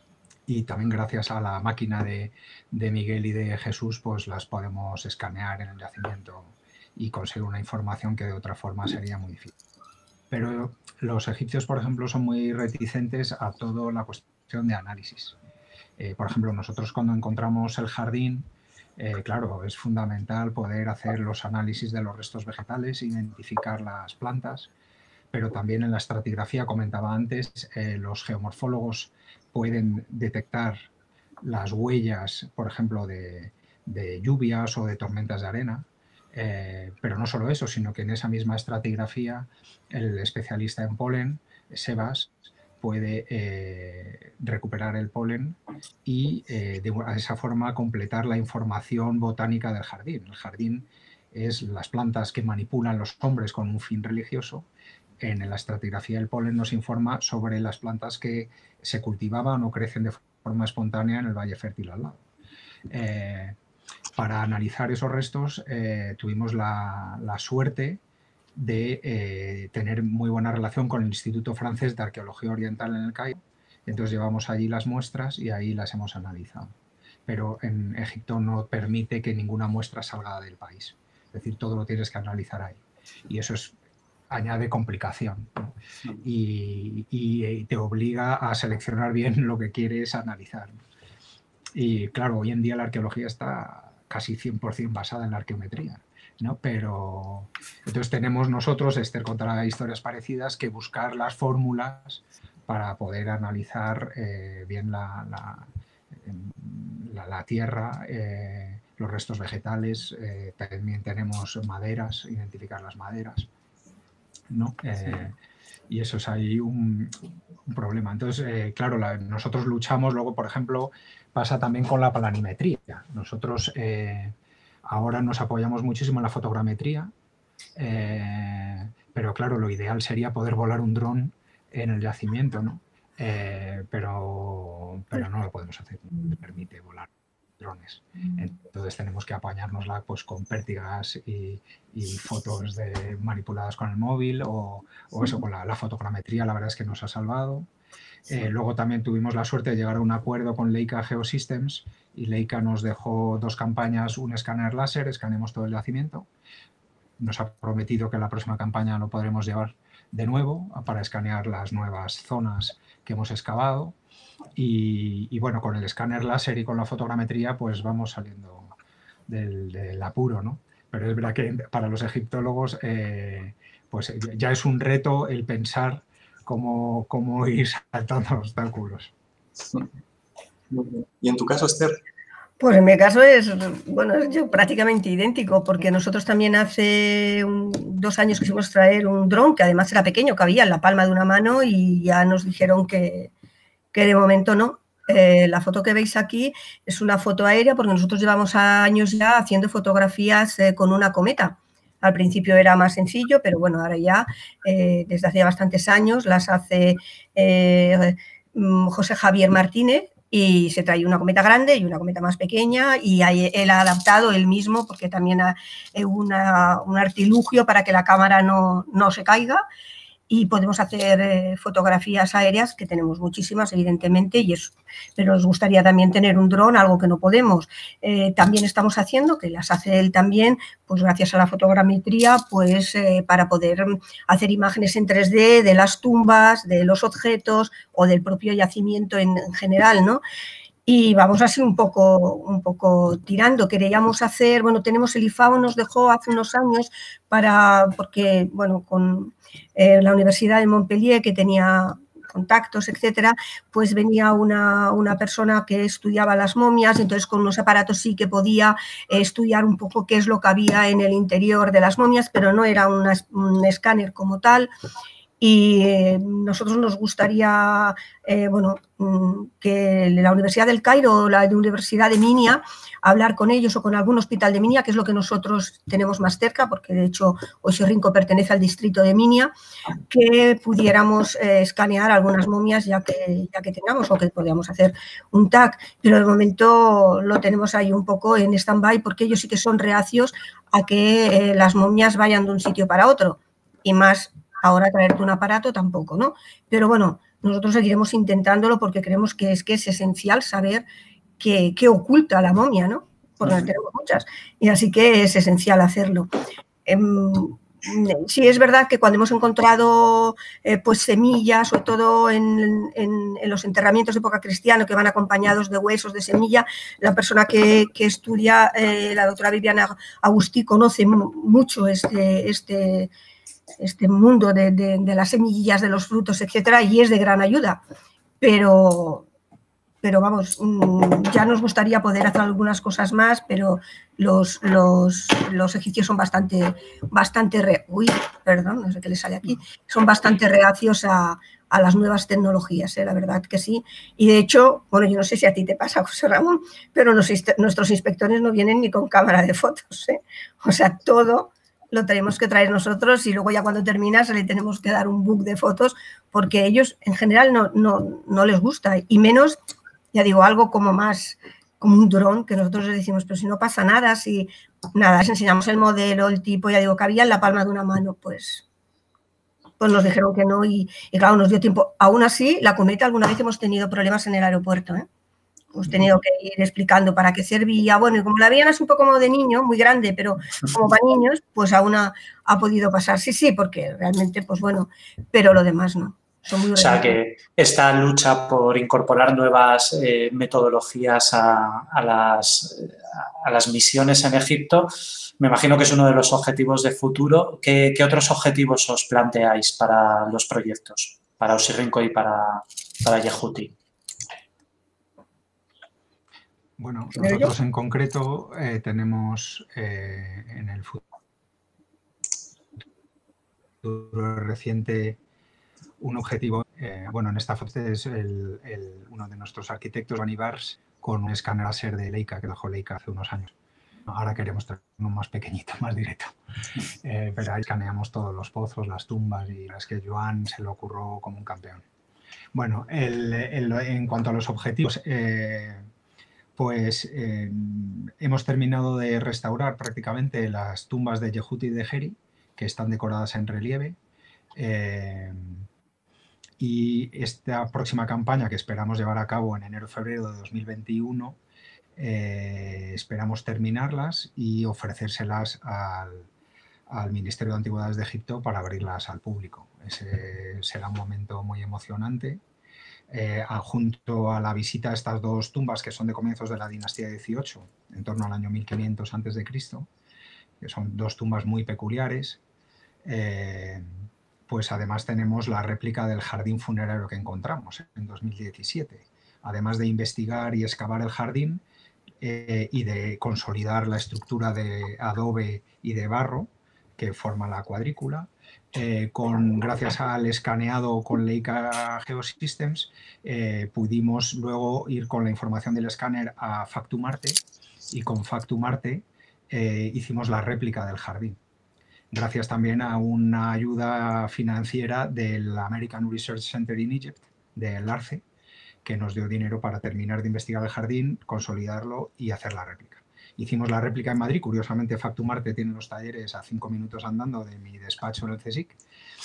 y también gracias a la máquina de, de Miguel y de Jesús, pues las podemos escanear en el yacimiento y conseguir una información que de otra forma sería muy difícil. Pero los egipcios, por ejemplo, son muy reticentes a toda la cuestión de análisis. Eh, por ejemplo, nosotros cuando encontramos el jardín, eh, claro, es fundamental poder hacer los análisis de los restos vegetales, identificar las plantas, pero también en la estratigrafía, comentaba antes, eh, los geomorfólogos pueden detectar las huellas, por ejemplo, de, de lluvias o de tormentas de arena, eh, pero no solo eso, sino que en esa misma estratigrafía el especialista en polen, Sebas, puede eh, recuperar el polen y eh, de, de esa forma completar la información botánica del jardín. El jardín es las plantas que manipulan los hombres con un fin religioso. En la estratigrafía del polen nos informa sobre las plantas que se cultivaban o crecen de forma espontánea en el valle fértil al lado. Eh, para analizar esos restos eh, tuvimos la, la suerte de eh, tener muy buena relación con el Instituto Francés de Arqueología Oriental en el Cairo. Entonces llevamos allí las muestras y ahí las hemos analizado. Pero en Egipto no permite que ninguna muestra salga del país. Es decir, todo lo tienes que analizar ahí. Y eso es, añade complicación, ¿no? y, y te obliga a seleccionar bien lo que quieres analizar. Y claro, hoy en día la arqueología está casi cien por cien basada en la arqueometría, ¿no? Pero entonces tenemos nosotros, Esther contará historias parecidas, que buscar las fórmulas para poder analizar eh, bien la, la, la, la tierra, eh, los restos vegetales, eh, también tenemos maderas, identificar las maderas, ¿no? Eh, y eso es ahí un, un problema. Entonces, eh, claro, la, nosotros luchamos, luego, por ejemplo, pasa también con la planimetría. Nosotros eh, ahora nos apoyamos muchísimo en la fotogrametría, eh, pero claro, lo ideal sería poder volar un dron en el yacimiento, ¿no? Eh, pero, pero no lo podemos hacer, no nos permite volar drones. Entonces tenemos que apañárnosla pues, con pértigas y, y fotos de, manipuladas con el móvil o, o eso, con la, la fotogrametría, la verdad es que nos ha salvado. Eh, luego también tuvimos la suerte de llegar a un acuerdo con Leica Geosystems y Leica nos dejó dos campañas, un escáner láser, escaneamos todo el yacimiento. Nos ha prometido que en la próxima campaña lo podremos llevar de nuevo para escanear las nuevas zonas que hemos excavado. Y, y bueno, con el escáner láser y con la fotogrametría pues vamos saliendo del, del apuro, ¿no? Pero es verdad que para los egiptólogos eh, pues ya es un reto el pensar cómo, cómo ir saltando los obstáculos. ¿Y en tu caso, Esther? Pues en mi caso es, bueno, es yo prácticamente idéntico, porque nosotros también hace un, dos años quisimos traer un dron, que además era pequeño, cabía en la palma de una mano y ya nos dijeron que, que de momento no. Eh, la foto que veis aquí es una foto aérea porque nosotros llevamos años ya haciendo fotografías eh, con una cometa. Al principio era más sencillo, pero bueno, ahora ya, eh, desde hace bastantes años, las hace eh, José Javier Martínez, y se trae una cometa grande y una cometa más pequeña y ahí él ha adaptado él mismo porque también ha una, un artilugio para que la cámara no, no se caiga y podemos hacer eh, fotografías aéreas, que tenemos muchísimas evidentemente, y eso, pero nos gustaría también tener un dron, algo que no podemos. Eh, también estamos haciendo, que las hace él también, pues gracias a la fotogrametría, pues eh, para poder hacer imágenes en tres D de las tumbas, de los objetos o del propio yacimiento en, en general, ¿no? Y vamos así un poco, un poco tirando. Queríamos hacer, bueno, tenemos el I F A O, nos dejó hace unos años para, porque, bueno, con eh, la Universidad de Montpellier, que tenía contactos, etcétera, pues venía una, una persona que estudiaba las momias, entonces con unos aparatos sí que podía eh, estudiar un poco qué es lo que había en el interior de las momias, pero no era una, un escáner como tal. Y eh, nosotros nos gustaría, eh, bueno, que la Universidad del Cairo o la Universidad de Minia, hablar con ellos o con algún hospital de Minia, que es lo que nosotros tenemos más cerca, porque de hecho Oxirrinco pertenece al distrito de Minia, que pudiéramos eh, escanear algunas momias ya que, ya que tengamos, o que podríamos hacer un tag, pero de momento lo tenemos ahí un poco en stand-by porque ellos sí que son reacios a que eh, las momias vayan de un sitio para otro, y más ahora traerte un aparato tampoco, ¿no? Pero bueno, nosotros seguiremos intentándolo porque creemos que es, que es esencial saber qué, qué oculta la momia, ¿no? Porque uh-huh. tenemos muchas, y así que es esencial hacerlo. Eh, Sí, es verdad que cuando hemos encontrado eh, pues semillas, sobre todo en, en, en los enterramientos de época cristiana, que van acompañados de huesos de semilla, la persona que, que estudia, eh, la doctora Viviana Agustí, conoce mucho este, este, este mundo de, de, de las semillas, de los frutos, etcétera, y es de gran ayuda. Pero... pero vamos, ya nos gustaría poder hacer algunas cosas más, pero los, los, los egipcios son bastante, bastante re, uy, perdón, no sé qué le sale aquí, son bastante reacios a, a las nuevas tecnologías, ¿eh? La verdad que sí. Y de hecho, bueno, yo no sé si a ti te pasa, José Ramón, pero los, nuestros inspectores no vienen ni con cámara de fotos, ¿eh? O sea, todo lo tenemos que traer nosotros y luego ya cuando terminas le tenemos que dar un book de fotos porque ellos en general no, no, no les gusta, y menos... Ya digo, algo como más, como un dron, que nosotros les decimos, pero si no pasa nada, si nada, les enseñamos el modelo, el tipo, ya digo, cabía en la palma de una mano, pues, pues nos dijeron que no y, y claro, nos dio tiempo. Aún así, la cometa alguna vez hemos tenido problemas en el aeropuerto, ¿eh? Hemos tenido que ir explicando para qué servía, bueno, y como la veían así un poco como de niño, muy grande, pero como para niños, pues aún ha, ha podido pasar. Sí, sí, porque realmente, pues bueno, pero lo demás no. O sea, que esta lucha por incorporar nuevas eh, metodologías a, a, las, a las misiones en Egipto, me imagino que es uno de los objetivos de futuro. ¿Qué, qué otros objetivos os planteáis para los proyectos, para Osirrinco y para, para Yehuti? Bueno, nosotros en concreto eh, tenemos eh, en el futuro reciente un objetivo, eh, bueno, en esta foto es el, el, uno de nuestros arquitectos, Anibars, con un escáner láser de Leica, que dejó Leica hace unos años. Ahora queremos tener uno más pequeñito, más directo. Eh, pero ahí escaneamos todos los pozos, las tumbas, y es que Joan se lo ocurrió como un campeón. Bueno, el, el, en cuanto a los objetivos, eh, pues eh, hemos terminado de restaurar prácticamente las tumbas de Yehuti y de Geri, que están decoradas en relieve. Eh, Y esta próxima campaña que esperamos llevar a cabo en enero-febrero de dos mil veintiuno, eh, esperamos terminarlas y ofrecérselas al, al Ministerio de Antigüedades de Egipto para abrirlas al público. Ese será un momento muy emocionante. Eh, junto a la visita a estas dos tumbas que son de comienzos de la dinastía dieciocho, en torno al año mil quinientos antes de Cristo, que son dos tumbas muy peculiares, eh, pues además tenemos la réplica del jardín funerario que encontramos en dos mil diecisiete. Además de investigar y excavar el jardín eh, y de consolidar la estructura de adobe y de barro que forma la cuadrícula, eh, con, gracias al escaneado con Leica Geosystems, eh, pudimos luego ir con la información del escáner a Factumarte y con Factumarte eh, hicimos la réplica del jardín. Gracias también a una ayuda financiera del American Research Center in Egypt, del ARCE, que nos dio dinero para terminar de investigar el jardín, consolidarlo y hacer la réplica. Hicimos la réplica en Madrid, curiosamente Factumarte tiene los talleres a cinco minutos andando de mi despacho en el CSIC,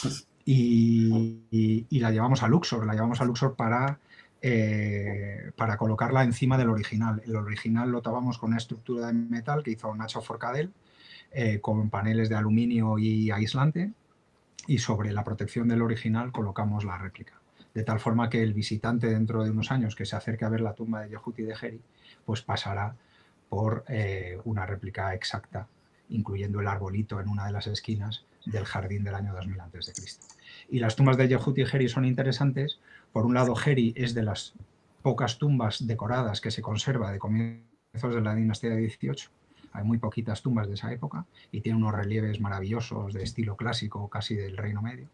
y, y, y la llevamos a Luxor, la llevamos a Luxor para, eh, para colocarla encima del original. El original lo tapamos con una estructura de metal que hizo Nacho Forcadell, Eh, con paneles de aluminio y aislante, y sobre la protección del original colocamos la réplica. De tal forma que el visitante dentro de unos años que se acerque a ver la tumba de Yehuti y de Geri, pues pasará por eh, una réplica exacta, incluyendo el arbolito en una de las esquinas del jardín del año dos mil antes de Cristo. Y las tumbas de Yehuti y Geri son interesantes. Por un lado, Geri es de las pocas tumbas decoradas que se conserva de comienzos de la dinastía de dieciocho. Hay muy poquitas tumbas de esa época y tiene unos relieves maravillosos de estilo clásico, casi del Reino Medio.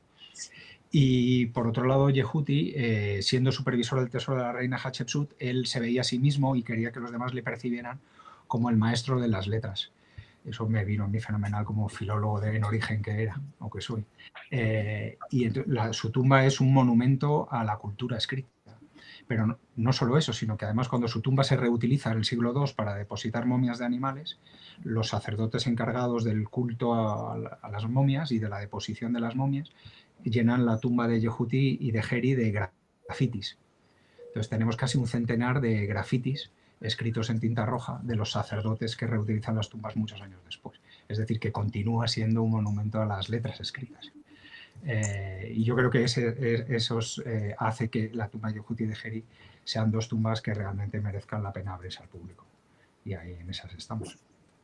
Y por otro lado, Yehuti, eh, siendo supervisor del tesoro de la reina Hatshepsut, él se veía a sí mismo y quería que los demás le percibieran como el maestro de las letras. Eso me vino a mí fenomenal como filólogo de en origen que era, o que soy. Eh, y la, su tumba es un monumento a la cultura escrita. Pero no, no solo eso, sino que además cuando su tumba se reutiliza en el siglo segundo para depositar momias de animales, los sacerdotes encargados del culto a, a las momias y de la deposición de las momias llenan la tumba de Yehuti y de Geri de grafitis. Entonces tenemos casi un centenar de grafitis escritos en tinta roja de los sacerdotes que reutilizan las tumbas muchos años después. Es decir, que continúa siendo un monumento a las letras escritas. Eh, y yo creo que ese, eso eh, hace que la tumba de Yehuti y de Geri sean dos tumbas que realmente merezcan la pena abrirse al público. Y ahí en esas estamos.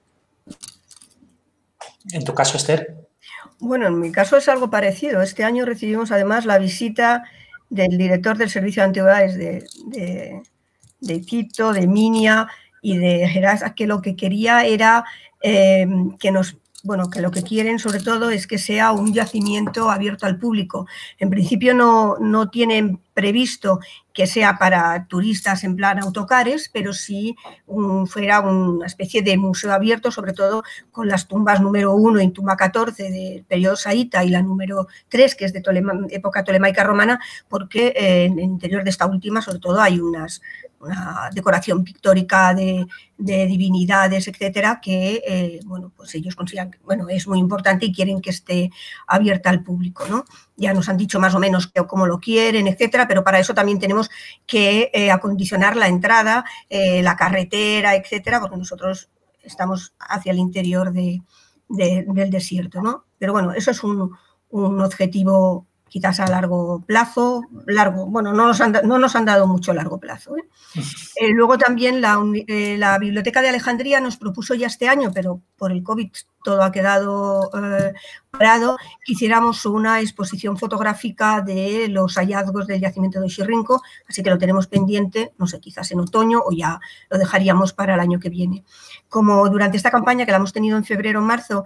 ¿En tu caso, Esther? Bueno, en mi caso es algo parecido. Este año recibimos además la visita del director del Servicio de Antigüedades de, de, de Quito, de Minia y de Gerasa, que lo que quería era eh, que nos... Bueno, que lo que quieren sobre todo es que sea un yacimiento abierto al público. En principio no, no tienen previsto que sea para turistas en plan autocares, pero sí un, fuera una especie de museo abierto, sobre todo con las tumbas número uno y tumba catorce del periodo saíta y la número tres, que es de Tolema, época tolemaica romana, porque eh, en el interior de esta última, sobre todo, hay unas, una decoración pictórica de, de divinidades, etcétera, que eh, bueno, pues ellos consideran que bueno, es muy importante y quieren que esté abierta al público, ¿no? Ya nos han dicho más o menos que, cómo lo quieren, etcétera, pero para eso también tenemos que eh, acondicionar la entrada, eh, la carretera, etcétera, porque nosotros estamos hacia el interior de, de, del desierto, ¿no? Pero bueno, eso es un, un objetivo quizás a largo plazo, largo, bueno, no nos han, no nos han dado mucho largo plazo, ¿eh? Eh, luego también la, eh, la Biblioteca de Alejandría nos propuso ya este año, pero por el COVID todo ha quedado eh, parado, que hiciéramos una exposición fotográfica de los hallazgos del yacimiento de Xirrinco, así que lo tenemos pendiente, no sé, quizás en otoño o ya lo dejaríamos para el año que viene. Como durante esta campaña, que la hemos tenido en febrero o marzo,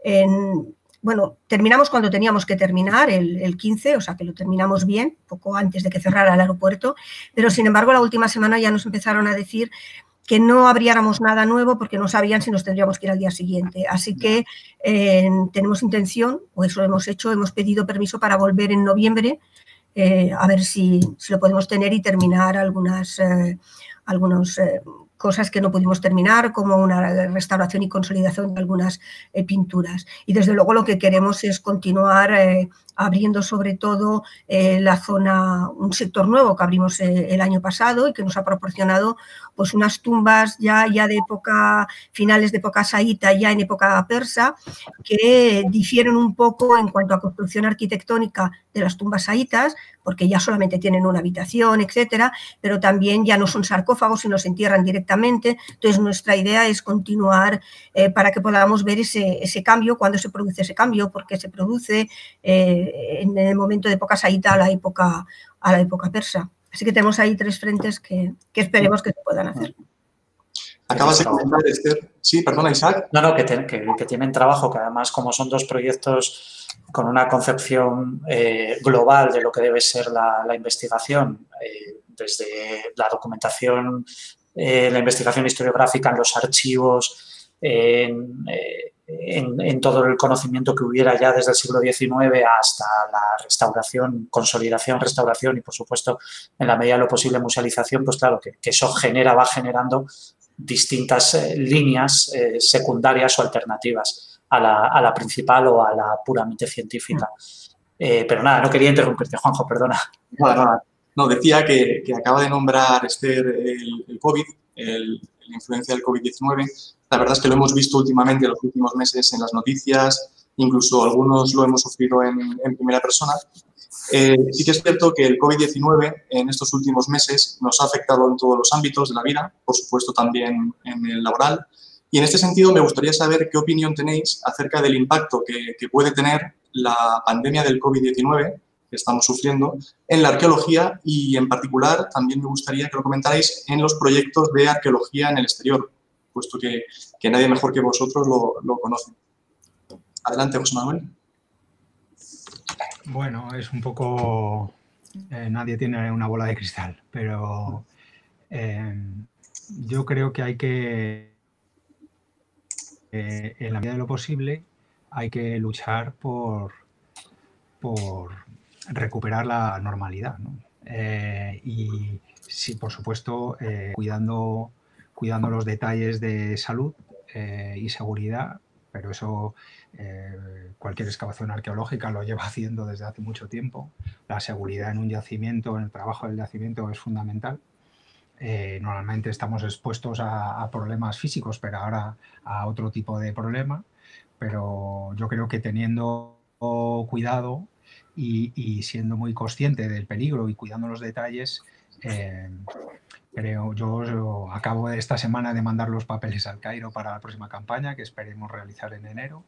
en... Bueno, terminamos cuando teníamos que terminar, el, el quince, o sea que lo terminamos bien, poco antes de que cerrara el aeropuerto, pero sin embargo la última semana ya nos empezaron a decir que no abriéramos nada nuevo porque no sabían si nos tendríamos que ir al día siguiente. Así que eh, tenemos intención, o eso hemos hecho, hemos pedido permiso para volver en noviembre, eh, a ver si, si lo podemos tener y terminar algunas, eh, algunos... Eh, cosas que no pudimos terminar, como una restauración y consolidación de algunas eh, pinturas. Y desde luego lo que queremos es continuar eh, abriendo sobre todo eh, la zona, un sector nuevo que abrimos eh, el año pasado y que nos ha proporcionado pues unas tumbas ya, ya de época, finales de época saíta, ya en época persa, que difieren un poco en cuanto a construcción arquitectónica de las tumbas saítas, porque ya solamente tienen una habitación, etcétera, pero también ya no son sarcófagos, sino se entierran directamente. Entonces, nuestra idea es continuar eh, para que podamos ver ese, ese cambio, cuándo se produce ese cambio, por qué se produce eh, en el momento de época saíta a la época, a la época persa. Así que tenemos ahí tres frentes que, que esperemos que se puedan hacer. Acabas de comentar, Esther. Sí, perdona, Isaac. No, no, que, te, que, que tienen trabajo, que además como son dos proyectos con una concepción eh, global de lo que debe ser la, la investigación, eh, desde la documentación, eh, la investigación historiográfica en los archivos, en, eh, en, en todo el conocimiento que hubiera ya desde el siglo diecinueve hasta la restauración, consolidación, restauración y, por supuesto, en la medida de lo posible, musealización, pues claro, que, que eso genera, va generando distintas eh, líneas eh, secundarias o alternativas a la, a la principal o a la puramente científica. Eh, pero nada, no quería interrumpirte, Juanjo, perdona. Nada, nada. No, decía que, que acaba de nombrar Esther el, el COVID, el, la influencia del COVID diecinueve. La verdad es que lo hemos visto últimamente, en los últimos meses, en las noticias, incluso algunos lo hemos sufrido en, en primera persona. Eh, sí que es cierto que el COVID diecinueve en estos últimos meses nos ha afectado en todos los ámbitos de la vida, por supuesto también en el laboral. Y en este sentido me gustaría saber qué opinión tenéis acerca del impacto que, que puede tener la pandemia del COVID diecinueve que estamos sufriendo en la arqueología y, en particular, también me gustaría que lo comentarais en los proyectos de arqueología en el exterior, puesto que, que nadie mejor que vosotros lo, lo conoce. Adelante, José Manuel. Bueno, es un poco... Eh, nadie tiene una bola de cristal, pero eh, yo creo que hay que, eh, en la medida de lo posible, hay que luchar por, por recuperar la normalidad, ¿no? Eh, y sí, por supuesto, eh, cuidando, cuidando los detalles de salud eh, y seguridad, pero eso eh, cualquier excavación arqueológica lo lleva haciendo desde hace mucho tiempo. La seguridad en un yacimiento, en el trabajo del yacimiento, es fundamental. Eh, normalmente estamos expuestos a, a problemas físicos, pero ahora a otro tipo de problema. Pero yo creo que teniendo cuidado y, y siendo muy consciente del peligro y cuidando los detalles, eh, creo, yo, yo acabo esta semana de mandar los papeles al Cairo para la próxima campaña, que esperemos realizar en enero.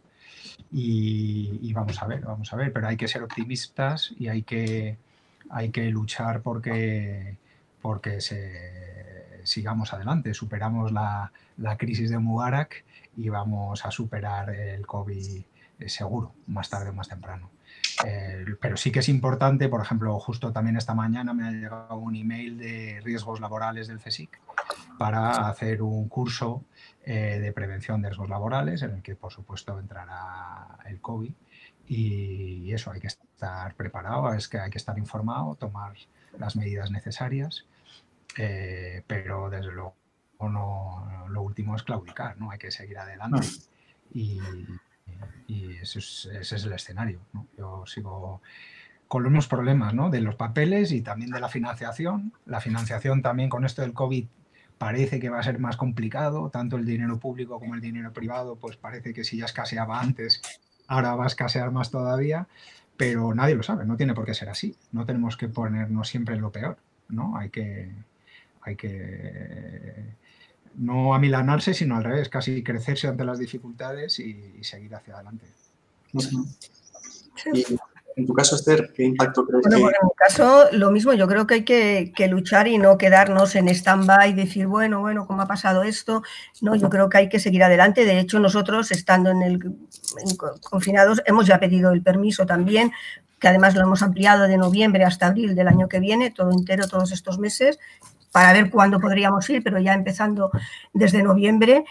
Y, y vamos a ver, vamos a ver, pero hay que ser optimistas y hay que, hay que luchar porque, porque se, sigamos adelante, superamos la, la crisis de Mubarak y vamos a superar el COVID seguro, más tarde o más temprano. Eh, pero sí que es importante, por ejemplo, justo también esta mañana me ha llegado un email de riesgos laborales del CSIC para hacer un curso eh, de prevención de riesgos laborales en el que, por supuesto, entrará el COVID y eso, hay que estar preparado, es que hay que estar informado, tomar las medidas necesarias, eh, pero desde luego no, lo último es claudicar, ¿no? Hay que seguir adelante y, y ese, es, ese es el escenario, ¿no? Yo sigo con los mismos problemas, ¿no? De los papeles y también de la financiación. La financiación también con esto del COVID parece que va a ser más complicado, tanto el dinero público como el dinero privado, pues parece que si ya escaseaba antes, ahora va a escasear más todavía, pero nadie lo sabe, no tiene por qué ser así. No tenemos que ponernos siempre en lo peor, ¿no? Hay que, hay que no amilanarse, sino al revés, casi crecerse ante las dificultades y, y seguir hacia adelante. Uh-huh. Y en tu caso, Esther, ¿qué impacto crees bueno, que...? Bueno, en mi caso, lo mismo. Yo creo que hay que, que luchar y no quedarnos en stand-by y decir, bueno, bueno, ¿cómo ha pasado esto? No, yo creo que hay que seguir adelante. De hecho, nosotros, estando en el en confinados, hemos ya pedido el permiso también, que además lo hemos ampliado de noviembre hasta abril del año que viene, todo entero, todos estos meses, para ver cuándo podríamos ir, pero ya empezando desde noviembre.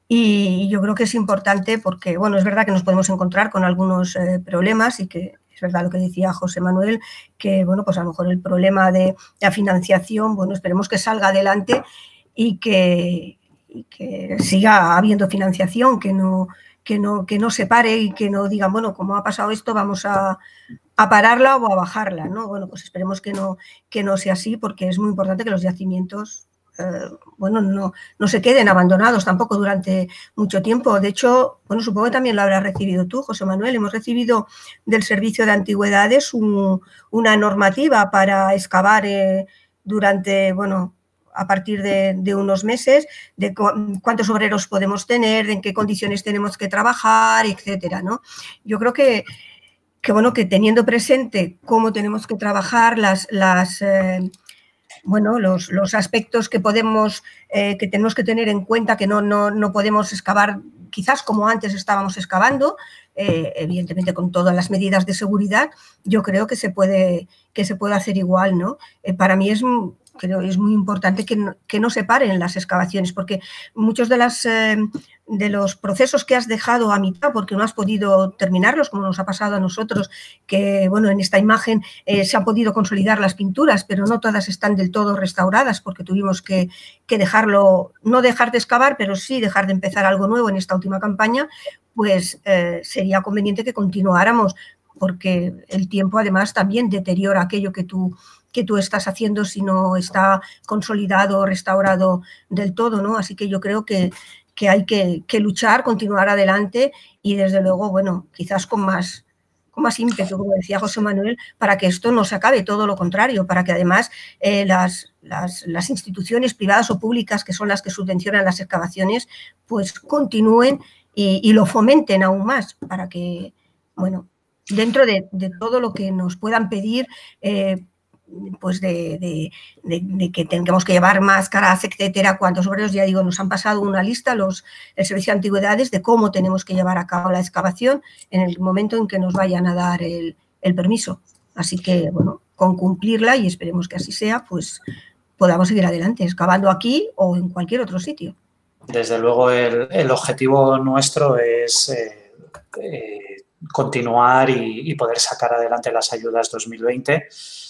Y yo creo que es importante porque, bueno, es verdad que nos podemos encontrar con algunos eh, problemas y que es verdad lo que decía José Manuel, que, bueno, pues a lo mejor el problema de la financiación, bueno, esperemos que salga adelante y que, y que siga habiendo financiación, que no, que, no, que no se pare y que no digan, bueno, como ha pasado esto, vamos a, a pararla o a bajarla, ¿no? Bueno, pues esperemos que no, que no sea así porque es muy importante que los yacimientos Eh, bueno, no, no se queden abandonados tampoco durante mucho tiempo. De hecho, bueno, supongo que también lo habrás recibido tú, José Manuel. Hemos recibido del Servicio de Antigüedades un, una normativa para excavar eh, durante, bueno, a partir de, de unos meses, de cu cuántos obreros podemos tener, de en qué condiciones tenemos que trabajar, etcétera, ¿no? Yo creo que, que, bueno, que teniendo presente cómo tenemos que trabajar, las... las eh, bueno, los, los aspectos que podemos, eh, que tenemos que tener en cuenta, que no, no, no podemos excavar quizás como antes estábamos excavando, eh, evidentemente con todas las medidas de seguridad, yo creo que se puede, que se puede hacer igual, ¿no? Eh, para mí es, creo, es muy importante que no, que no se paren las excavaciones, porque muchos de, las, eh, de los procesos que has dejado a mitad porque no has podido terminarlos, como nos ha pasado a nosotros, que, bueno, en esta imagen eh, se han podido consolidar las pinturas, pero no todas están del todo restauradas porque tuvimos que, que dejarlo, no dejar de excavar, pero sí dejar de empezar algo nuevo en esta última campaña, pues eh, sería conveniente que continuáramos, porque el tiempo además también deteriora aquello que tú, que tú estás haciendo si no está consolidado o restaurado del todo, ¿no? Así que yo creo que, que hay que, que luchar, continuar adelante y desde luego, bueno, quizás con más, con más ímpetu, como decía José Manuel, para que esto no se acabe, todo lo contrario, para que además eh, las, las, las instituciones privadas o públicas, que son las que subvencionan las excavaciones, pues continúen y, y lo fomenten aún más, para que, bueno, dentro de, de todo lo que nos puedan pedir, eh, pues de, de, de, de que tengamos que llevar máscaras, etcétera. Cuantos obreros, ya digo, nos han pasado una lista, los, el Servicio de Antigüedades, de cómo tenemos que llevar a cabo la excavación en el momento en que nos vayan a dar el, el permiso. Así que, bueno, con cumplirla, y esperemos que así sea, pues podamos seguir adelante, excavando aquí o en cualquier otro sitio. Desde luego, el, el objetivo nuestro es eh, eh, continuar y, y poder sacar adelante las ayudas dos mil veinte.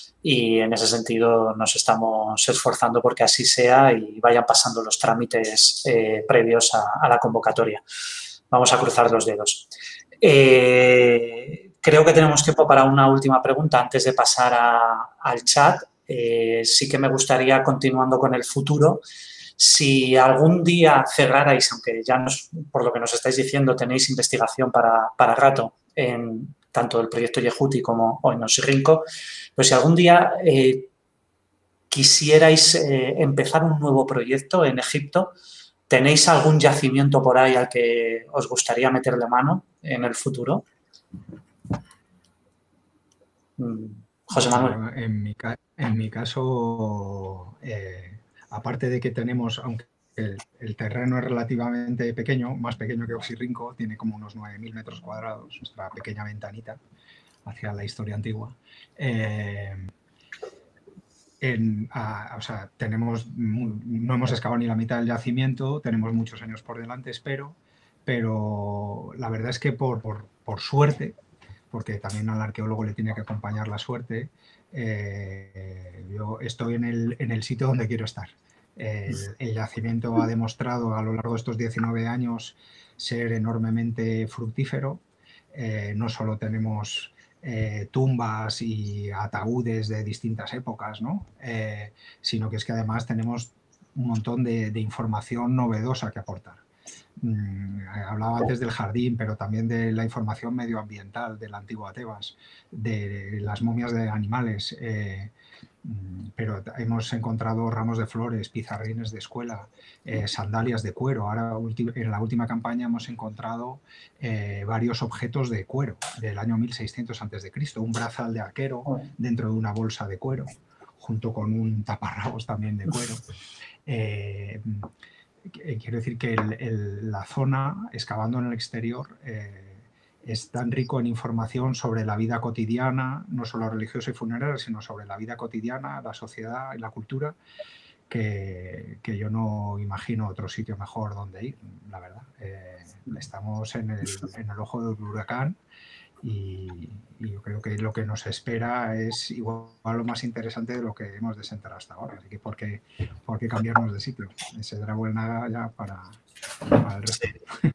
Y en ese sentido nos estamos esforzando porque así sea y vayan pasando los trámites eh, previos a, a la convocatoria. Vamos a cruzar los dedos. Eh, creo que tenemos tiempo para una última pregunta antes de pasar a, al chat. Eh, sí que me gustaría, continuando con el futuro, si algún día cerrarais, aunque ya nos, por lo que nos estáis diciendo tenéis investigación para, para rato en tanto el proyecto Yehuti como o en Oxirrinco, pues si algún día eh, quisierais eh, empezar un nuevo proyecto en Egipto, ¿tenéis algún yacimiento por ahí al que os gustaría meterle mano en el futuro? José Manuel. En mi, en mi caso, eh, aparte de que tenemos, aunque el, el terreno es relativamente pequeño, más pequeño que Oxirrinco, tiene como unos nueve mil metros cuadrados, nuestra pequeña ventanita hacia la historia antigua. Eh, En, a, o sea, tenemos, no hemos excavado ni la mitad del yacimiento, tenemos muchos años por delante, espero, pero la verdad es que por, por, por suerte, porque también al arqueólogo le tiene que acompañar la suerte, eh, yo estoy en el, en el sitio donde quiero estar. El, el yacimiento ha demostrado a lo largo de estos diecinueve años ser enormemente fructífero. Eh, no solo tenemos Eh, tumbas y ataúdes de distintas épocas, ¿no? Eh, sino que es que además tenemos un montón de, de información novedosa que aportar. Mm, hablaba antes del jardín, pero también de la información medioambiental de la antigua Tebas, de las momias de animales, eh, pero hemos encontrado ramos de flores, pizarrines de escuela, eh, sandalias de cuero. Ahora, en la última campaña hemos encontrado eh, varios objetos de cuero del año mil seiscientos antes de Cristo, un brazal de arquero dentro de una bolsa de cuero, junto con un taparrabos también de cuero. Eh, quiero decir que el, el, la zona, excavando en el exterior, eh, es tan rico en información sobre la vida cotidiana, no solo religiosa y funeraria, sino sobre la vida cotidiana, la sociedad y la cultura, que, que yo no imagino otro sitio mejor donde ir, la verdad. Eh, estamos en el, en el ojo del huracán y, y yo creo que lo que nos espera es igual lo más interesante de lo que hemos desenterrado hasta ahora. Así que ¿por qué, por qué cambiarnos de sitio? Ese Dragón Naga ya para, para el resto.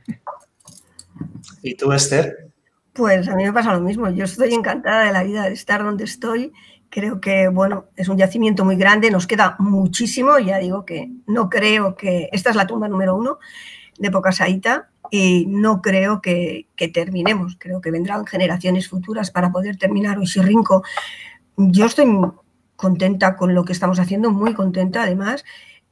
¿Y tú, Esther? Pues a mí me pasa lo mismo. Yo estoy encantada de la vida de estar donde estoy. Creo que, bueno, es un yacimiento muy grande, nos queda muchísimo. Ya digo que no creo que... Esta es la tumba número uno de época saíta y no creo que, que terminemos. Creo que vendrán generaciones futuras para poder terminar Oxirrinco. Yo estoy contenta con lo que estamos haciendo, muy contenta además,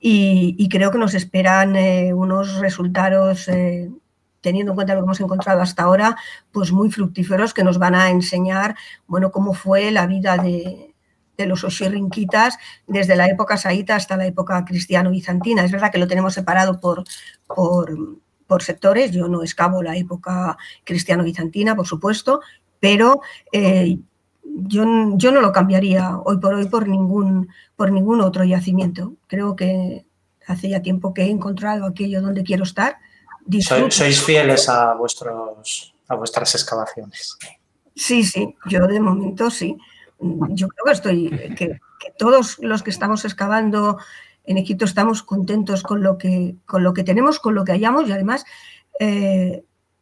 y, y creo que nos esperan eh, unos resultados... Eh, teniendo en cuenta lo que hemos encontrado hasta ahora, pues muy fructíferos que nos van a enseñar, bueno, cómo fue la vida de, de los oxirrinquitas desde la época saíta hasta la época cristiano-bizantina. Es verdad que lo tenemos separado por, por, por sectores, yo no excavo la época cristiano-bizantina, por supuesto, pero eh, yo, yo no lo cambiaría hoy por hoy por ningún, por ningún otro yacimiento. Creo que hace ya tiempo que he encontrado aquello donde quiero estar. Sois, sois fieles a, vuestros, a vuestras excavaciones. Sí, sí, yo de momento sí. Yo creo que estoy, que, que todos los que estamos excavando en Egipto estamos contentos con lo que, con lo que tenemos, con lo que hallamos y además eh,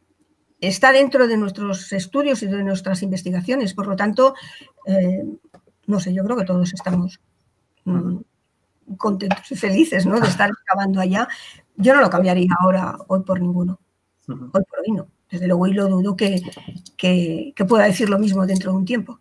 está dentro de nuestros estudios y de nuestras investigaciones. Por lo tanto, eh, no sé, yo creo que todos estamos mm, contentos y felices, ¿no?, de estar excavando allá. Yo no lo cambiaría ahora, hoy por ninguno. Hoy por hoy no. Desde luego, y lo dudo que, que, que pueda decir lo mismo dentro de un tiempo,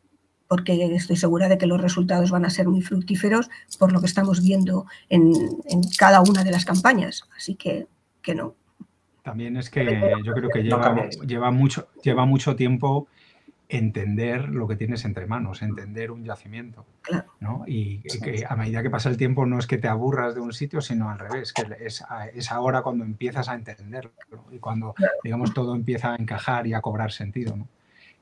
porque estoy segura de que los resultados van a ser muy fructíferos por lo que estamos viendo en, en cada una de las campañas. Así que, que no. También es que yo creo que lleva, lleva, mucho, lleva mucho tiempo entender lo que tienes entre manos, entender un yacimiento, claro, ¿no? Y, y que a medida que pasa el tiempo no es que te aburras de un sitio, sino al revés, que es, es ahora cuando empiezas a entenderlo y cuando, claro, digamos, todo empieza a encajar y a cobrar sentido, ¿no?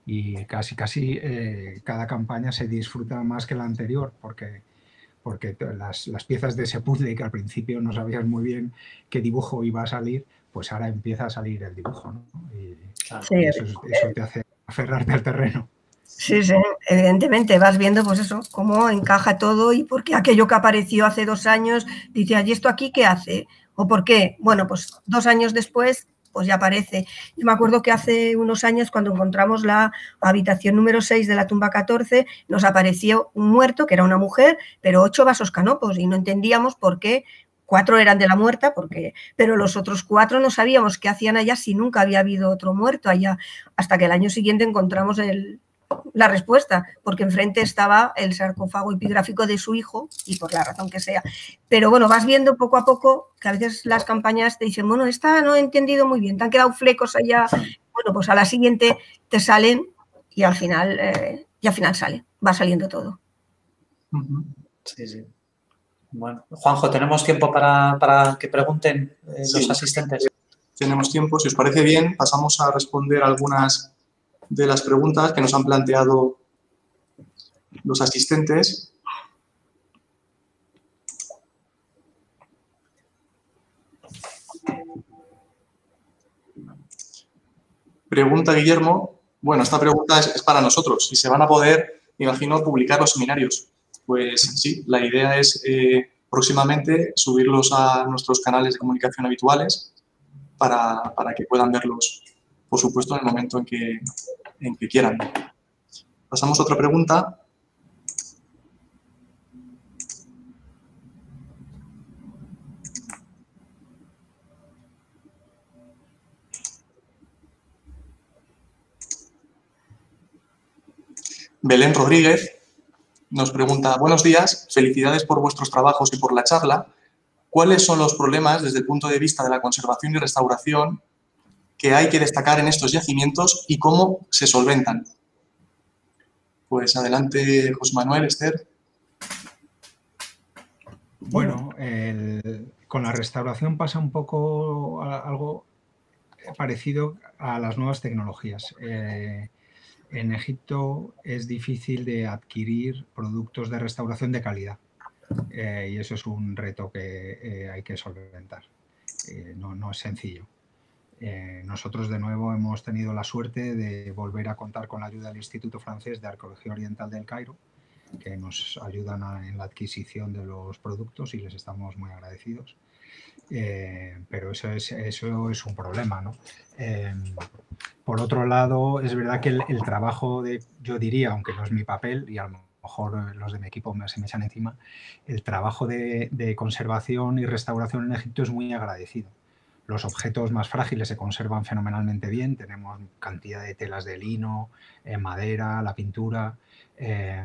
Y casi, casi eh, cada campaña se disfruta más que la anterior, porque, porque las, las piezas de ese puzzle que al principio no sabías muy bien qué dibujo iba a salir, pues ahora empieza a salir el dibujo, ¿no? Y, claro, sí, y eso, eso te hace aferrarte al terreno. Sí, sí, evidentemente vas viendo pues eso, cómo encaja todo y por qué aquello que apareció hace dos años, dice, ¿y esto aquí qué hace? ¿O por qué? Bueno, pues dos años después pues ya aparece. Yo me acuerdo que hace unos años, cuando encontramos la habitación número seis de la tumba catorce, nos apareció un muerto, que era una mujer, pero ocho vasos canopos, y no entendíamos por qué. Cuatro eran de la muerta, porque, pero los otros cuatro no sabíamos qué hacían allá si nunca había habido otro muerto allá, hasta que el año siguiente encontramos el, la respuesta, porque enfrente estaba el sarcófago epigráfico de su hijo, y por la razón que sea. Pero bueno, vas viendo poco a poco que a veces las campañas te dicen, bueno, esta no he entendido muy bien, te han quedado flecos allá. Bueno, pues a la siguiente te salen y al final, eh, y al final sale, va saliendo todo. Sí, sí. Bueno, Juanjo, ¿tenemos tiempo para, para que pregunten eh, los sí, asistentes? Tenemos tiempo. Si os parece bien, pasamos a responder algunas de las preguntas que nos han planteado los asistentes. Pregunta Guillermo. Bueno, esta pregunta es, es para nosotros. Si se van a poder, me imagino, publicar los seminarios. Pues sí, la idea es eh, próximamente subirlos a nuestros canales de comunicación habituales para, para que puedan verlos, por supuesto, en el momento en que, en que quieran. Pasamos a otra pregunta. Belén Rodríguez nos pregunta, buenos días, felicidades por vuestros trabajos y por la charla. ¿Cuáles son los problemas desde el punto de vista de la conservación y restauración que hay que destacar en estos yacimientos y cómo se solventan? Pues adelante, José Manuel, Esther. Bueno, el, con la restauración pasa un poco algo parecido a las nuevas tecnologías. Eh, En Egipto es difícil de adquirir productos de restauración de calidad eh, y eso es un reto que eh, hay que solventar. Eh, no, no es sencillo. Eh, nosotros de nuevo hemos tenido la suerte de volver a contar con la ayuda del Instituto Francés de Arqueología Oriental del Cairo, que nos ayudan a, en la adquisición de los productos y les estamos muy agradecidos. Eh, pero eso es, eso es un problema, ¿no? Eh, por otro lado, es verdad que el, el trabajo de, yo diría, aunque no es mi papel y a lo mejor los de mi equipo me, se me echan encima, el trabajo de, de conservación y restauración en Egipto es muy agradecido. Los objetos más frágiles se conservan fenomenalmente bien, tenemos cantidad de telas de lino, eh, madera, la pintura, eh,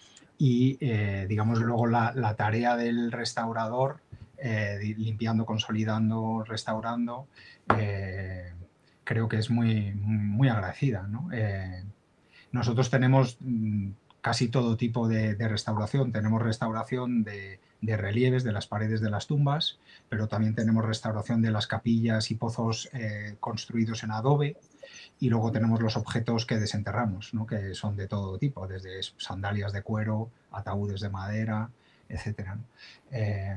y eh, digamos luego la, la tarea del restaurador, Eh, limpiando, consolidando, restaurando, eh, creo que es muy, muy agradecida, ¿no? Eh, nosotros tenemos casi todo tipo de, de restauración. Tenemos restauración de, de relieves de las paredes de las tumbas, pero también tenemos restauración de las capillas y pozos eh, construidos en adobe, y luego tenemos los objetos que desenterramos, ¿no? Que son de todo tipo, desde sandalias de cuero, ataúdes de madera, etcétera, ¿no? Eh,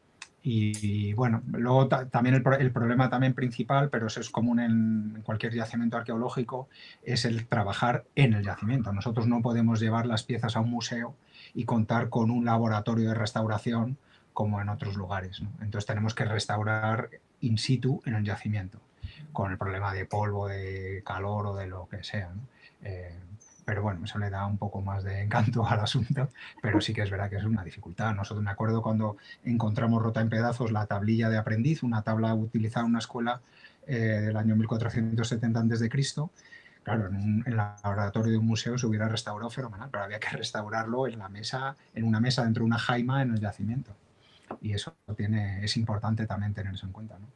Y, y bueno, luego ta, también el, el problema también principal, pero eso es común en, en cualquier yacimiento arqueológico, es el trabajar en el yacimiento. Nosotros no podemos llevar las piezas a un museo y contar con un laboratorio de restauración como en otros lugares, ¿no? Entonces tenemos que restaurar in situ en el yacimiento, con el problema de polvo, de calor o de lo que sea, ¿no? Eh, Pero bueno, eso le da un poco más de encanto al asunto, pero sí que es verdad que es una dificultad. Nosotros me acuerdo cuando encontramos rota en pedazos la tablilla de aprendiz, una tabla utilizada en una escuela eh, del año mil cuatrocientos setenta antes de Cristo. Claro, en, un, en el laboratorio de un museo se hubiera restaurado fenomenal, pero había que restaurarlo en la mesa, en una mesa dentro de una jaima en el yacimiento. Y eso tiene, es importante también tener eso en cuenta, ¿no?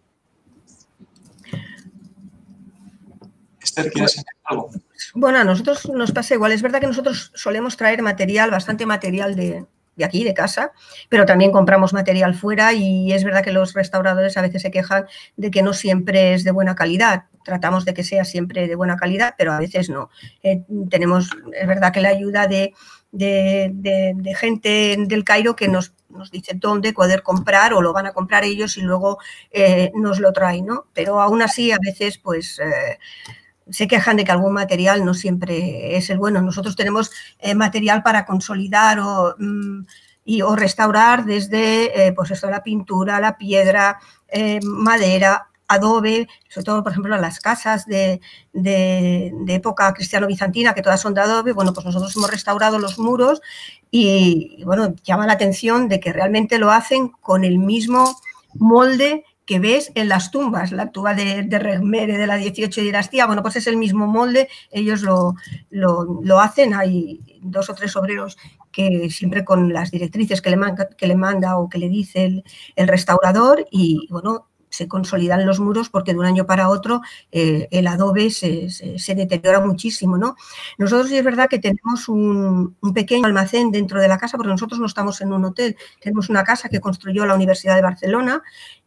Esther, ¿quieres añadir algo? Bueno, a nosotros nos pasa igual. Es verdad que nosotros solemos traer material, bastante material de, de aquí, de casa, pero también compramos material fuera y es verdad que los restauradores a veces se quejan de que no siempre es de buena calidad. Tratamos de que sea siempre de buena calidad, pero a veces no. Eh, tenemos, es verdad que la ayuda de, de, de, de gente del Cairo que nos, nos dice dónde poder comprar o lo van a comprar ellos y luego eh, nos lo traen, ¿no? Pero aún así a veces pues... Eh, se quejan de que algún material no siempre es el bueno. Nosotros tenemos eh, material para consolidar o, mm, y, o restaurar desde eh, pues esto, la pintura, la piedra, eh, madera, adobe, sobre todo, por ejemplo, las casas de, de, de época cristiano-bizantina, que todas son de adobe. Bueno, pues nosotros hemos restaurado los muros y, bueno, llama la atención de que realmente lo hacen con el mismo molde que ves en las tumbas, la tumba de, de Regmere de la dieciocho dinastía, bueno, pues es el mismo molde, ellos lo, lo, lo hacen, hay dos o tres obreros que siempre con las directrices que le manda, que le manda o que le dice el, el restaurador y, bueno, se consolidan los muros porque de un año para otro eh, el adobe se, se, se deteriora muchísimo, ¿no? Nosotros sí es verdad que tenemos un, un pequeño almacén dentro de la casa porque nosotros no estamos en un hotel, tenemos una casa que construyó la Universidad de Barcelona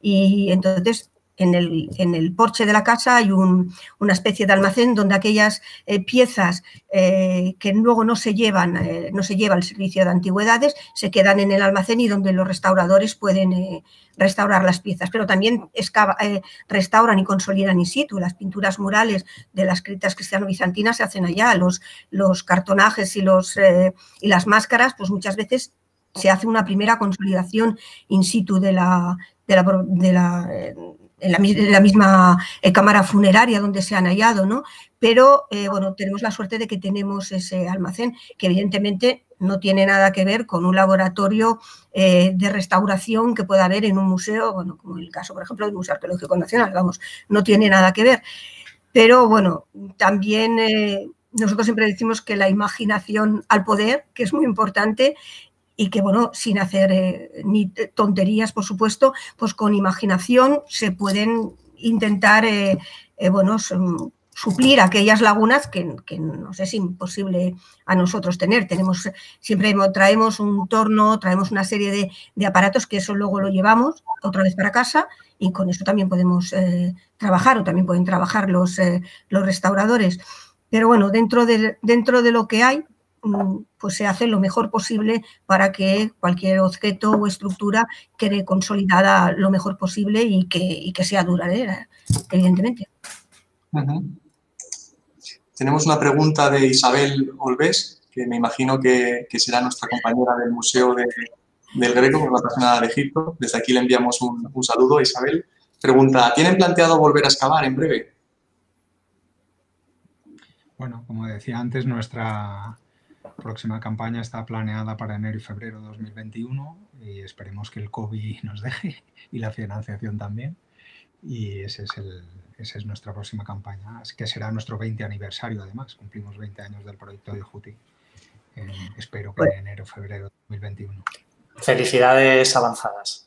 y entonces en el, en el porche de la casa hay un, una especie de almacén donde aquellas eh, piezas eh, que luego no se llevan, eh, no se lleva al servicio de antigüedades, se quedan en el almacén y donde los restauradores pueden eh, restaurar las piezas, pero también excava, eh, restauran y consolidan in situ. Las pinturas murales de las criptas cristiano-bizantinas se hacen allá, los, los cartonajes y, los, eh, y las máscaras, pues muchas veces se hace una primera consolidación in situ de la... De la, de la eh, en la, en la misma eh, cámara funeraria donde se han hallado, ¿no? Pero, eh, bueno, tenemos la suerte de que tenemos ese almacén que evidentemente no tiene nada que ver con un laboratorio eh, de restauración que pueda haber en un museo, bueno, como en el caso, por ejemplo, del Museo Arqueológico Nacional, vamos, no tiene nada que ver. Pero, bueno, también eh, nosotros siempre decimos que la imaginación al poder, que es muy importante, y que, bueno, sin hacer eh, ni tonterías, por supuesto, pues con imaginación se pueden intentar, eh, eh, bueno, suplir aquellas lagunas que, que nos es imposible a nosotros tener. Tenemos, siempre traemos un torno, traemos una serie de, de aparatos que eso luego lo llevamos otra vez para casa y con eso también podemos eh, trabajar o también pueden trabajar los, eh, los restauradores. Pero, bueno, dentro de, dentro de lo que hay, pues se hace lo mejor posible para que cualquier objeto o estructura quede consolidada lo mejor posible y que, y que sea duradera, evidentemente. Uh-huh. Tenemos una pregunta de Isabel Olvés, que me imagino que, que será nuestra compañera del Museo de, del Greco, una apasionada de Egipto. Desde aquí le enviamos un, un saludo a Isabel. Pregunta, ¿tienen planteado volver a excavar en breve? Bueno, como decía antes, nuestra próxima campaña está planeada para enero y febrero de dos mil veintiuno y esperemos que el COVID nos deje y la financiación también. Y ese es, el, esa es nuestra próxima campaña, que será nuestro veinte aniversario además. Cumplimos veinte años del proyecto de Juti. Eh, espero que en enero o febrero de dos mil veintiuno. Felicidades avanzadas.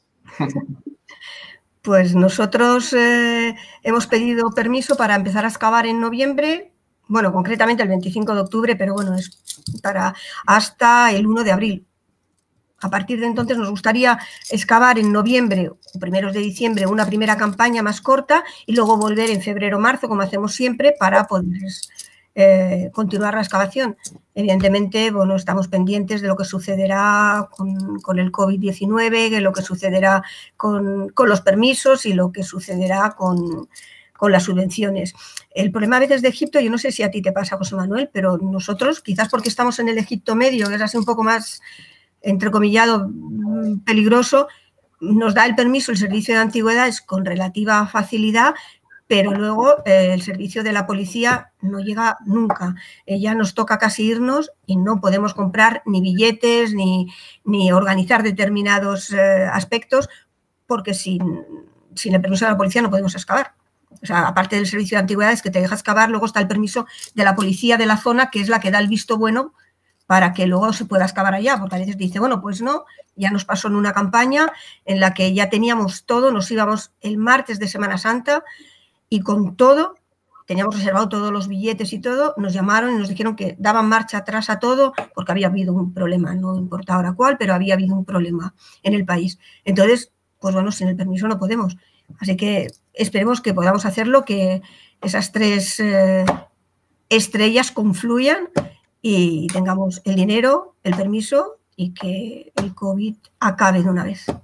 Pues nosotros eh, hemos pedido permiso para empezar a excavar en noviembre. Bueno, concretamente el veinticinco de octubre, pero bueno, es para hasta el uno de abril. A partir de entonces nos gustaría excavar en noviembre o primeros de diciembre una primera campaña más corta y luego volver en febrero o marzo, como hacemos siempre, para poder eh, continuar la excavación. Evidentemente, bueno, estamos pendientes de lo que sucederá con, con el COVID diecinueve, de lo que sucederá con, con los permisos y lo que sucederá con... con las subvenciones. El problema a veces de Egipto, yo no sé si a ti te pasa, José Manuel, pero nosotros, quizás porque estamos en el Egipto medio, que es así un poco más, entrecomillado, peligroso, nos da el permiso el servicio de antigüedades con relativa facilidad, pero luego eh, el servicio de la policía no llega nunca. Eh, ya nos toca casi irnos y no podemos comprar ni billetes ni, ni organizar determinados eh, aspectos porque sin, sin el permiso de la policía no podemos excavar. O sea, aparte del servicio de antigüedades que te deja excavar, luego está el permiso de la policía de la zona, que es la que da el visto bueno para que luego se pueda excavar allá, porque a veces dice, bueno, pues no, ya nos pasó en una campaña en la que ya teníamos todo, nos íbamos el martes de Semana Santa y con todo, teníamos reservado todos los billetes y todo, nos llamaron y nos dijeron que daban marcha atrás a todo porque había habido un problema, no importa ahora cuál, pero había habido un problema en el país. Entonces, pues bueno, sin el permiso no podemos. Así que esperemos que podamos hacerlo, que esas tres eh, estrellas confluyan y tengamos el dinero, el permiso y que el COVID acabe de una vez.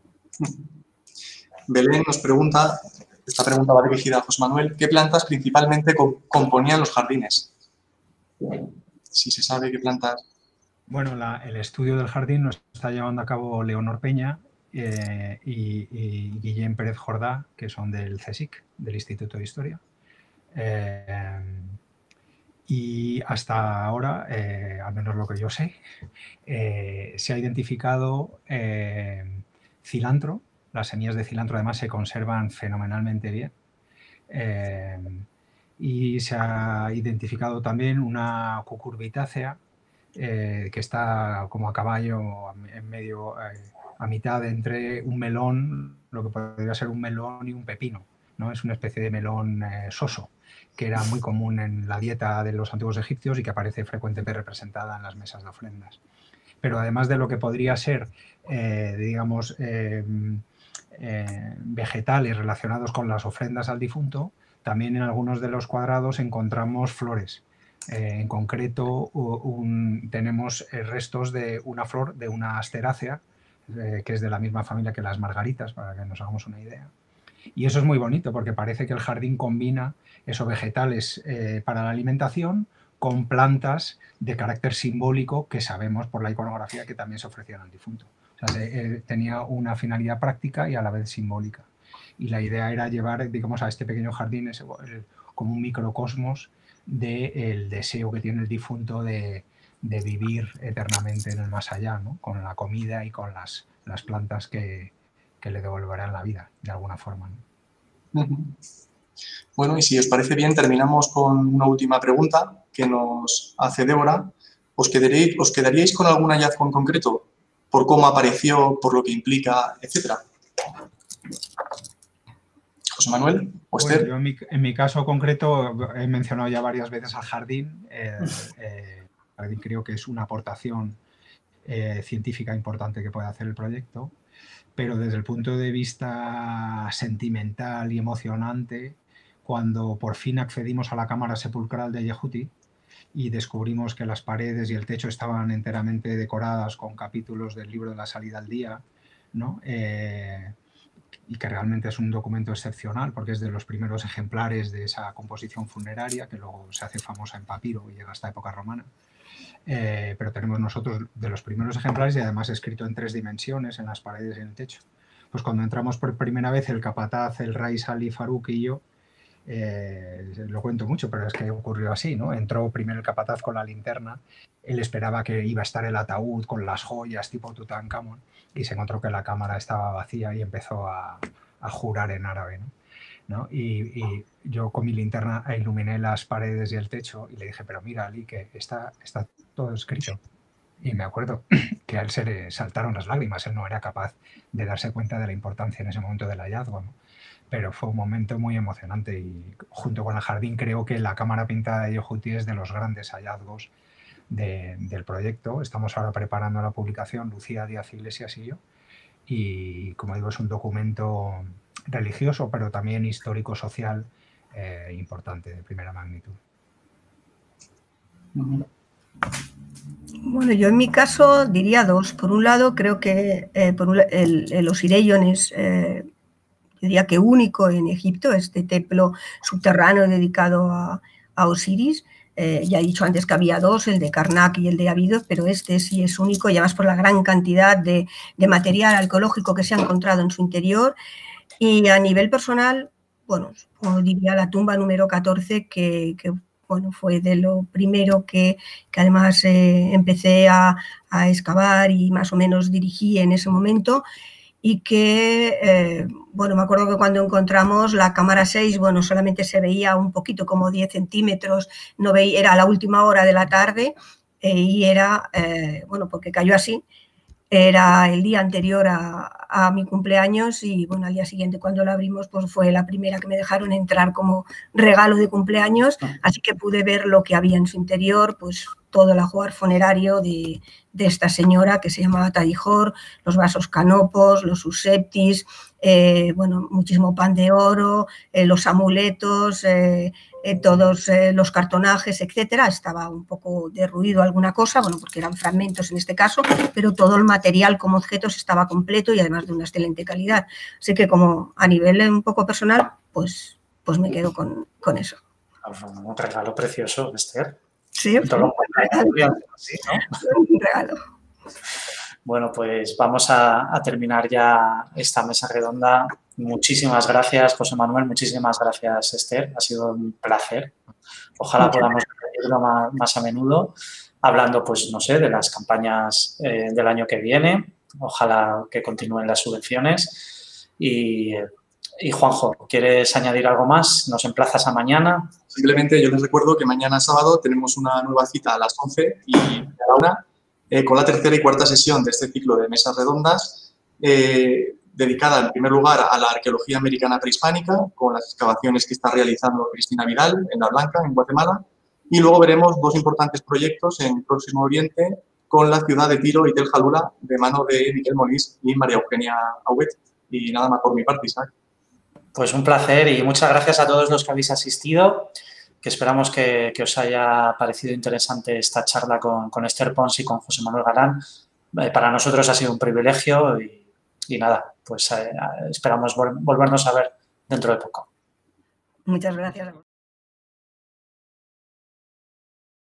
Belén nos pregunta, esta pregunta va dirigida a José Manuel, ¿qué plantas principalmente componían los jardines? Si se sabe qué plantas... Bueno, la, el estudio del jardín lo está llevando a cabo Leonor Peña eh, y, y Guillem Pérez Jordá, que son del CSIC, del Instituto de Historia. Eh, y hasta ahora, eh, al menos lo que yo sé, eh, se ha identificado eh, cilantro. Las semillas de cilantro además se conservan fenomenalmente bien. Eh, y se ha identificado también una cucurbitácea eh, que está como a caballo, en medio, eh, a mitad entre un melón, lo que podría ser un melón y un pepino, ¿no? Es una especie de melón eh, soso, que era muy común en la dieta de los antiguos egipcios y que aparece frecuentemente representada en las mesas de ofrendas. Pero además de lo que podría ser, eh, digamos, eh, eh, vegetales relacionados con las ofrendas al difunto, también en algunos de los cuadrados encontramos flores. Eh, en concreto, un, tenemos restos de una flor de una asterácea, eh, que es de la misma familia que las margaritas, para que nos hagamos una idea. Y eso es muy bonito porque parece que el jardín combina esos vegetales eh, para la alimentación con plantas de carácter simbólico que sabemos por la iconografía que también se ofrecían al difunto. O sea, se, eh, tenía una finalidad práctica y a la vez simbólica. Y la idea era llevar, digamos, a este pequeño jardín ese, el, como un microcosmos del deseo que tiene el difunto de, de vivir eternamente en el más allá, ¿no? Con la comida y con las, las plantas que, que le devolverán la vida, de alguna forma, ¿no? Bueno, y si os parece bien, terminamos con una última pregunta que nos hace Débora. ¿Os quedaríais, os quedaríais con algún hallazgo en concreto? ¿Por cómo apareció, por lo que implica, etcétera? José Manuel, ¿o Esther? Bueno, yo en mi, en mi caso concreto he mencionado ya varias veces al jardín. Eh, eh, el jardín creo que es una aportación eh, científica importante que puede hacer el proyecto, pero desde el punto de vista sentimental y emocionante, cuando por fin accedimos a la cámara sepulcral de Yehuti y descubrimos que las paredes y el techo estaban enteramente decoradas con capítulos del libro de la salida al día, ¿no? Eh, y que realmente es un documento excepcional porque es de los primeros ejemplares de esa composición funeraria que luego se hace famosa en papiro y llega hasta época romana. Eh, pero tenemos nosotros de los primeros ejemplares y además escrito en tres dimensiones en las paredes y en el techo. Pues cuando entramos por primera vez el capataz, el Rais Ali Farouk y yo, eh, lo cuento mucho, pero es que ocurrió así, ¿no? Entró primero el capataz con la linterna, él esperaba que iba a estar el ataúd con las joyas tipo Tutankamón y se encontró que la cámara estaba vacía y empezó a, a jurar en árabe, ¿no? ¿No? Y, y yo con mi linterna iluminé las paredes y el techo y le dije, pero mira, Ali, que está, está todo escrito. Y me acuerdo que a él se le saltaron las lágrimas, él no era capaz de darse cuenta de la importancia en ese momento del hallazgo, ¿no? Pero fue un momento muy emocionante y junto con el jardín creo que la cámara pintada de Yehuti es de los grandes hallazgos de, del proyecto. Estamos ahora preparando la publicación, Lucía Díaz Iglesias y yo, y como digo, es un documento religioso, pero también histórico-social eh, importante, de primera magnitud. Bueno, yo en mi caso diría dos. Por un lado, creo que eh, por un, el, el Osireyón es, eh, yo diría que único en Egipto, este templo subterráneo dedicado a, a Osiris. Eh, ya he dicho antes que había dos, el de Karnak y el de Abidos, pero este sí es único y además por la gran cantidad de, de material arqueológico que se ha encontrado en su interior. Y a nivel personal, bueno, diría la tumba número catorce, que, que bueno, fue de lo primero que, que además eh, empecé a, a excavar y más o menos dirigí en ese momento. Y que, eh, bueno, me acuerdo que cuando encontramos la cámara seis, bueno, solamente se veía un poquito, como diez centímetros, no veía, era a la última hora de la tarde eh, y era, eh, bueno, porque cayó así, era el día anterior a, a mi cumpleaños y, bueno, al día siguiente cuando la abrimos, pues fue la primera que me dejaron entrar como regalo de cumpleaños, así que pude ver lo que había en su interior, pues todo el ajuar funerario de, de esta señora que se llamaba Tadijor, los vasos canopos, los suseptis, eh, bueno, muchísimo pan de oro, eh, los amuletos, eh, eh, todos eh, los cartonajes, etcétera. Estaba un poco derruido alguna cosa, bueno, porque eran fragmentos en este caso, pero todo el material como objetos estaba completo y además de una excelente calidad. Así que como a nivel un poco personal, pues, pues me quedo con, con eso. Un regalo precioso, Esther. Sí, Todo un regalo. ¿Sí, no? Un regalo. Bueno, pues vamos a, a terminar ya esta mesa redonda. Muchísimas gracias, José Manuel. Muchísimas gracias, Esther. Ha sido un placer. Ojalá Muchas podamos repetirlo más, más a menudo, hablando, pues, no sé, de las campañas eh, del año que viene. Ojalá que continúen las subvenciones. Y, y, Juanjo, ¿quieres añadir algo más? ¿Nos emplazas a mañana? Simplemente yo les recuerdo que mañana sábado tenemos una nueva cita a las once y a la una eh, con la tercera y cuarta sesión de este ciclo de mesas redondas, eh, dedicada en primer lugar a la arqueología americana prehispánica, con las excavaciones que está realizando Cristina Vidal en La Blanca, en Guatemala, y luego veremos dos importantes proyectos en Próximo Oriente con la ciudad de Tiro y Tel Jalula, de mano de Miquel Molís y María Eugenia Auet. Y nada más por mi parte, Isaac. Pues un placer y muchas gracias a todos los que habéis asistido, que esperamos que, que os haya parecido interesante esta charla con, con Esther Pons y con José Manuel Galán. Eh, para nosotros ha sido un privilegio y, y nada, pues eh, esperamos vol- volvernos a ver dentro de poco. Muchas gracias.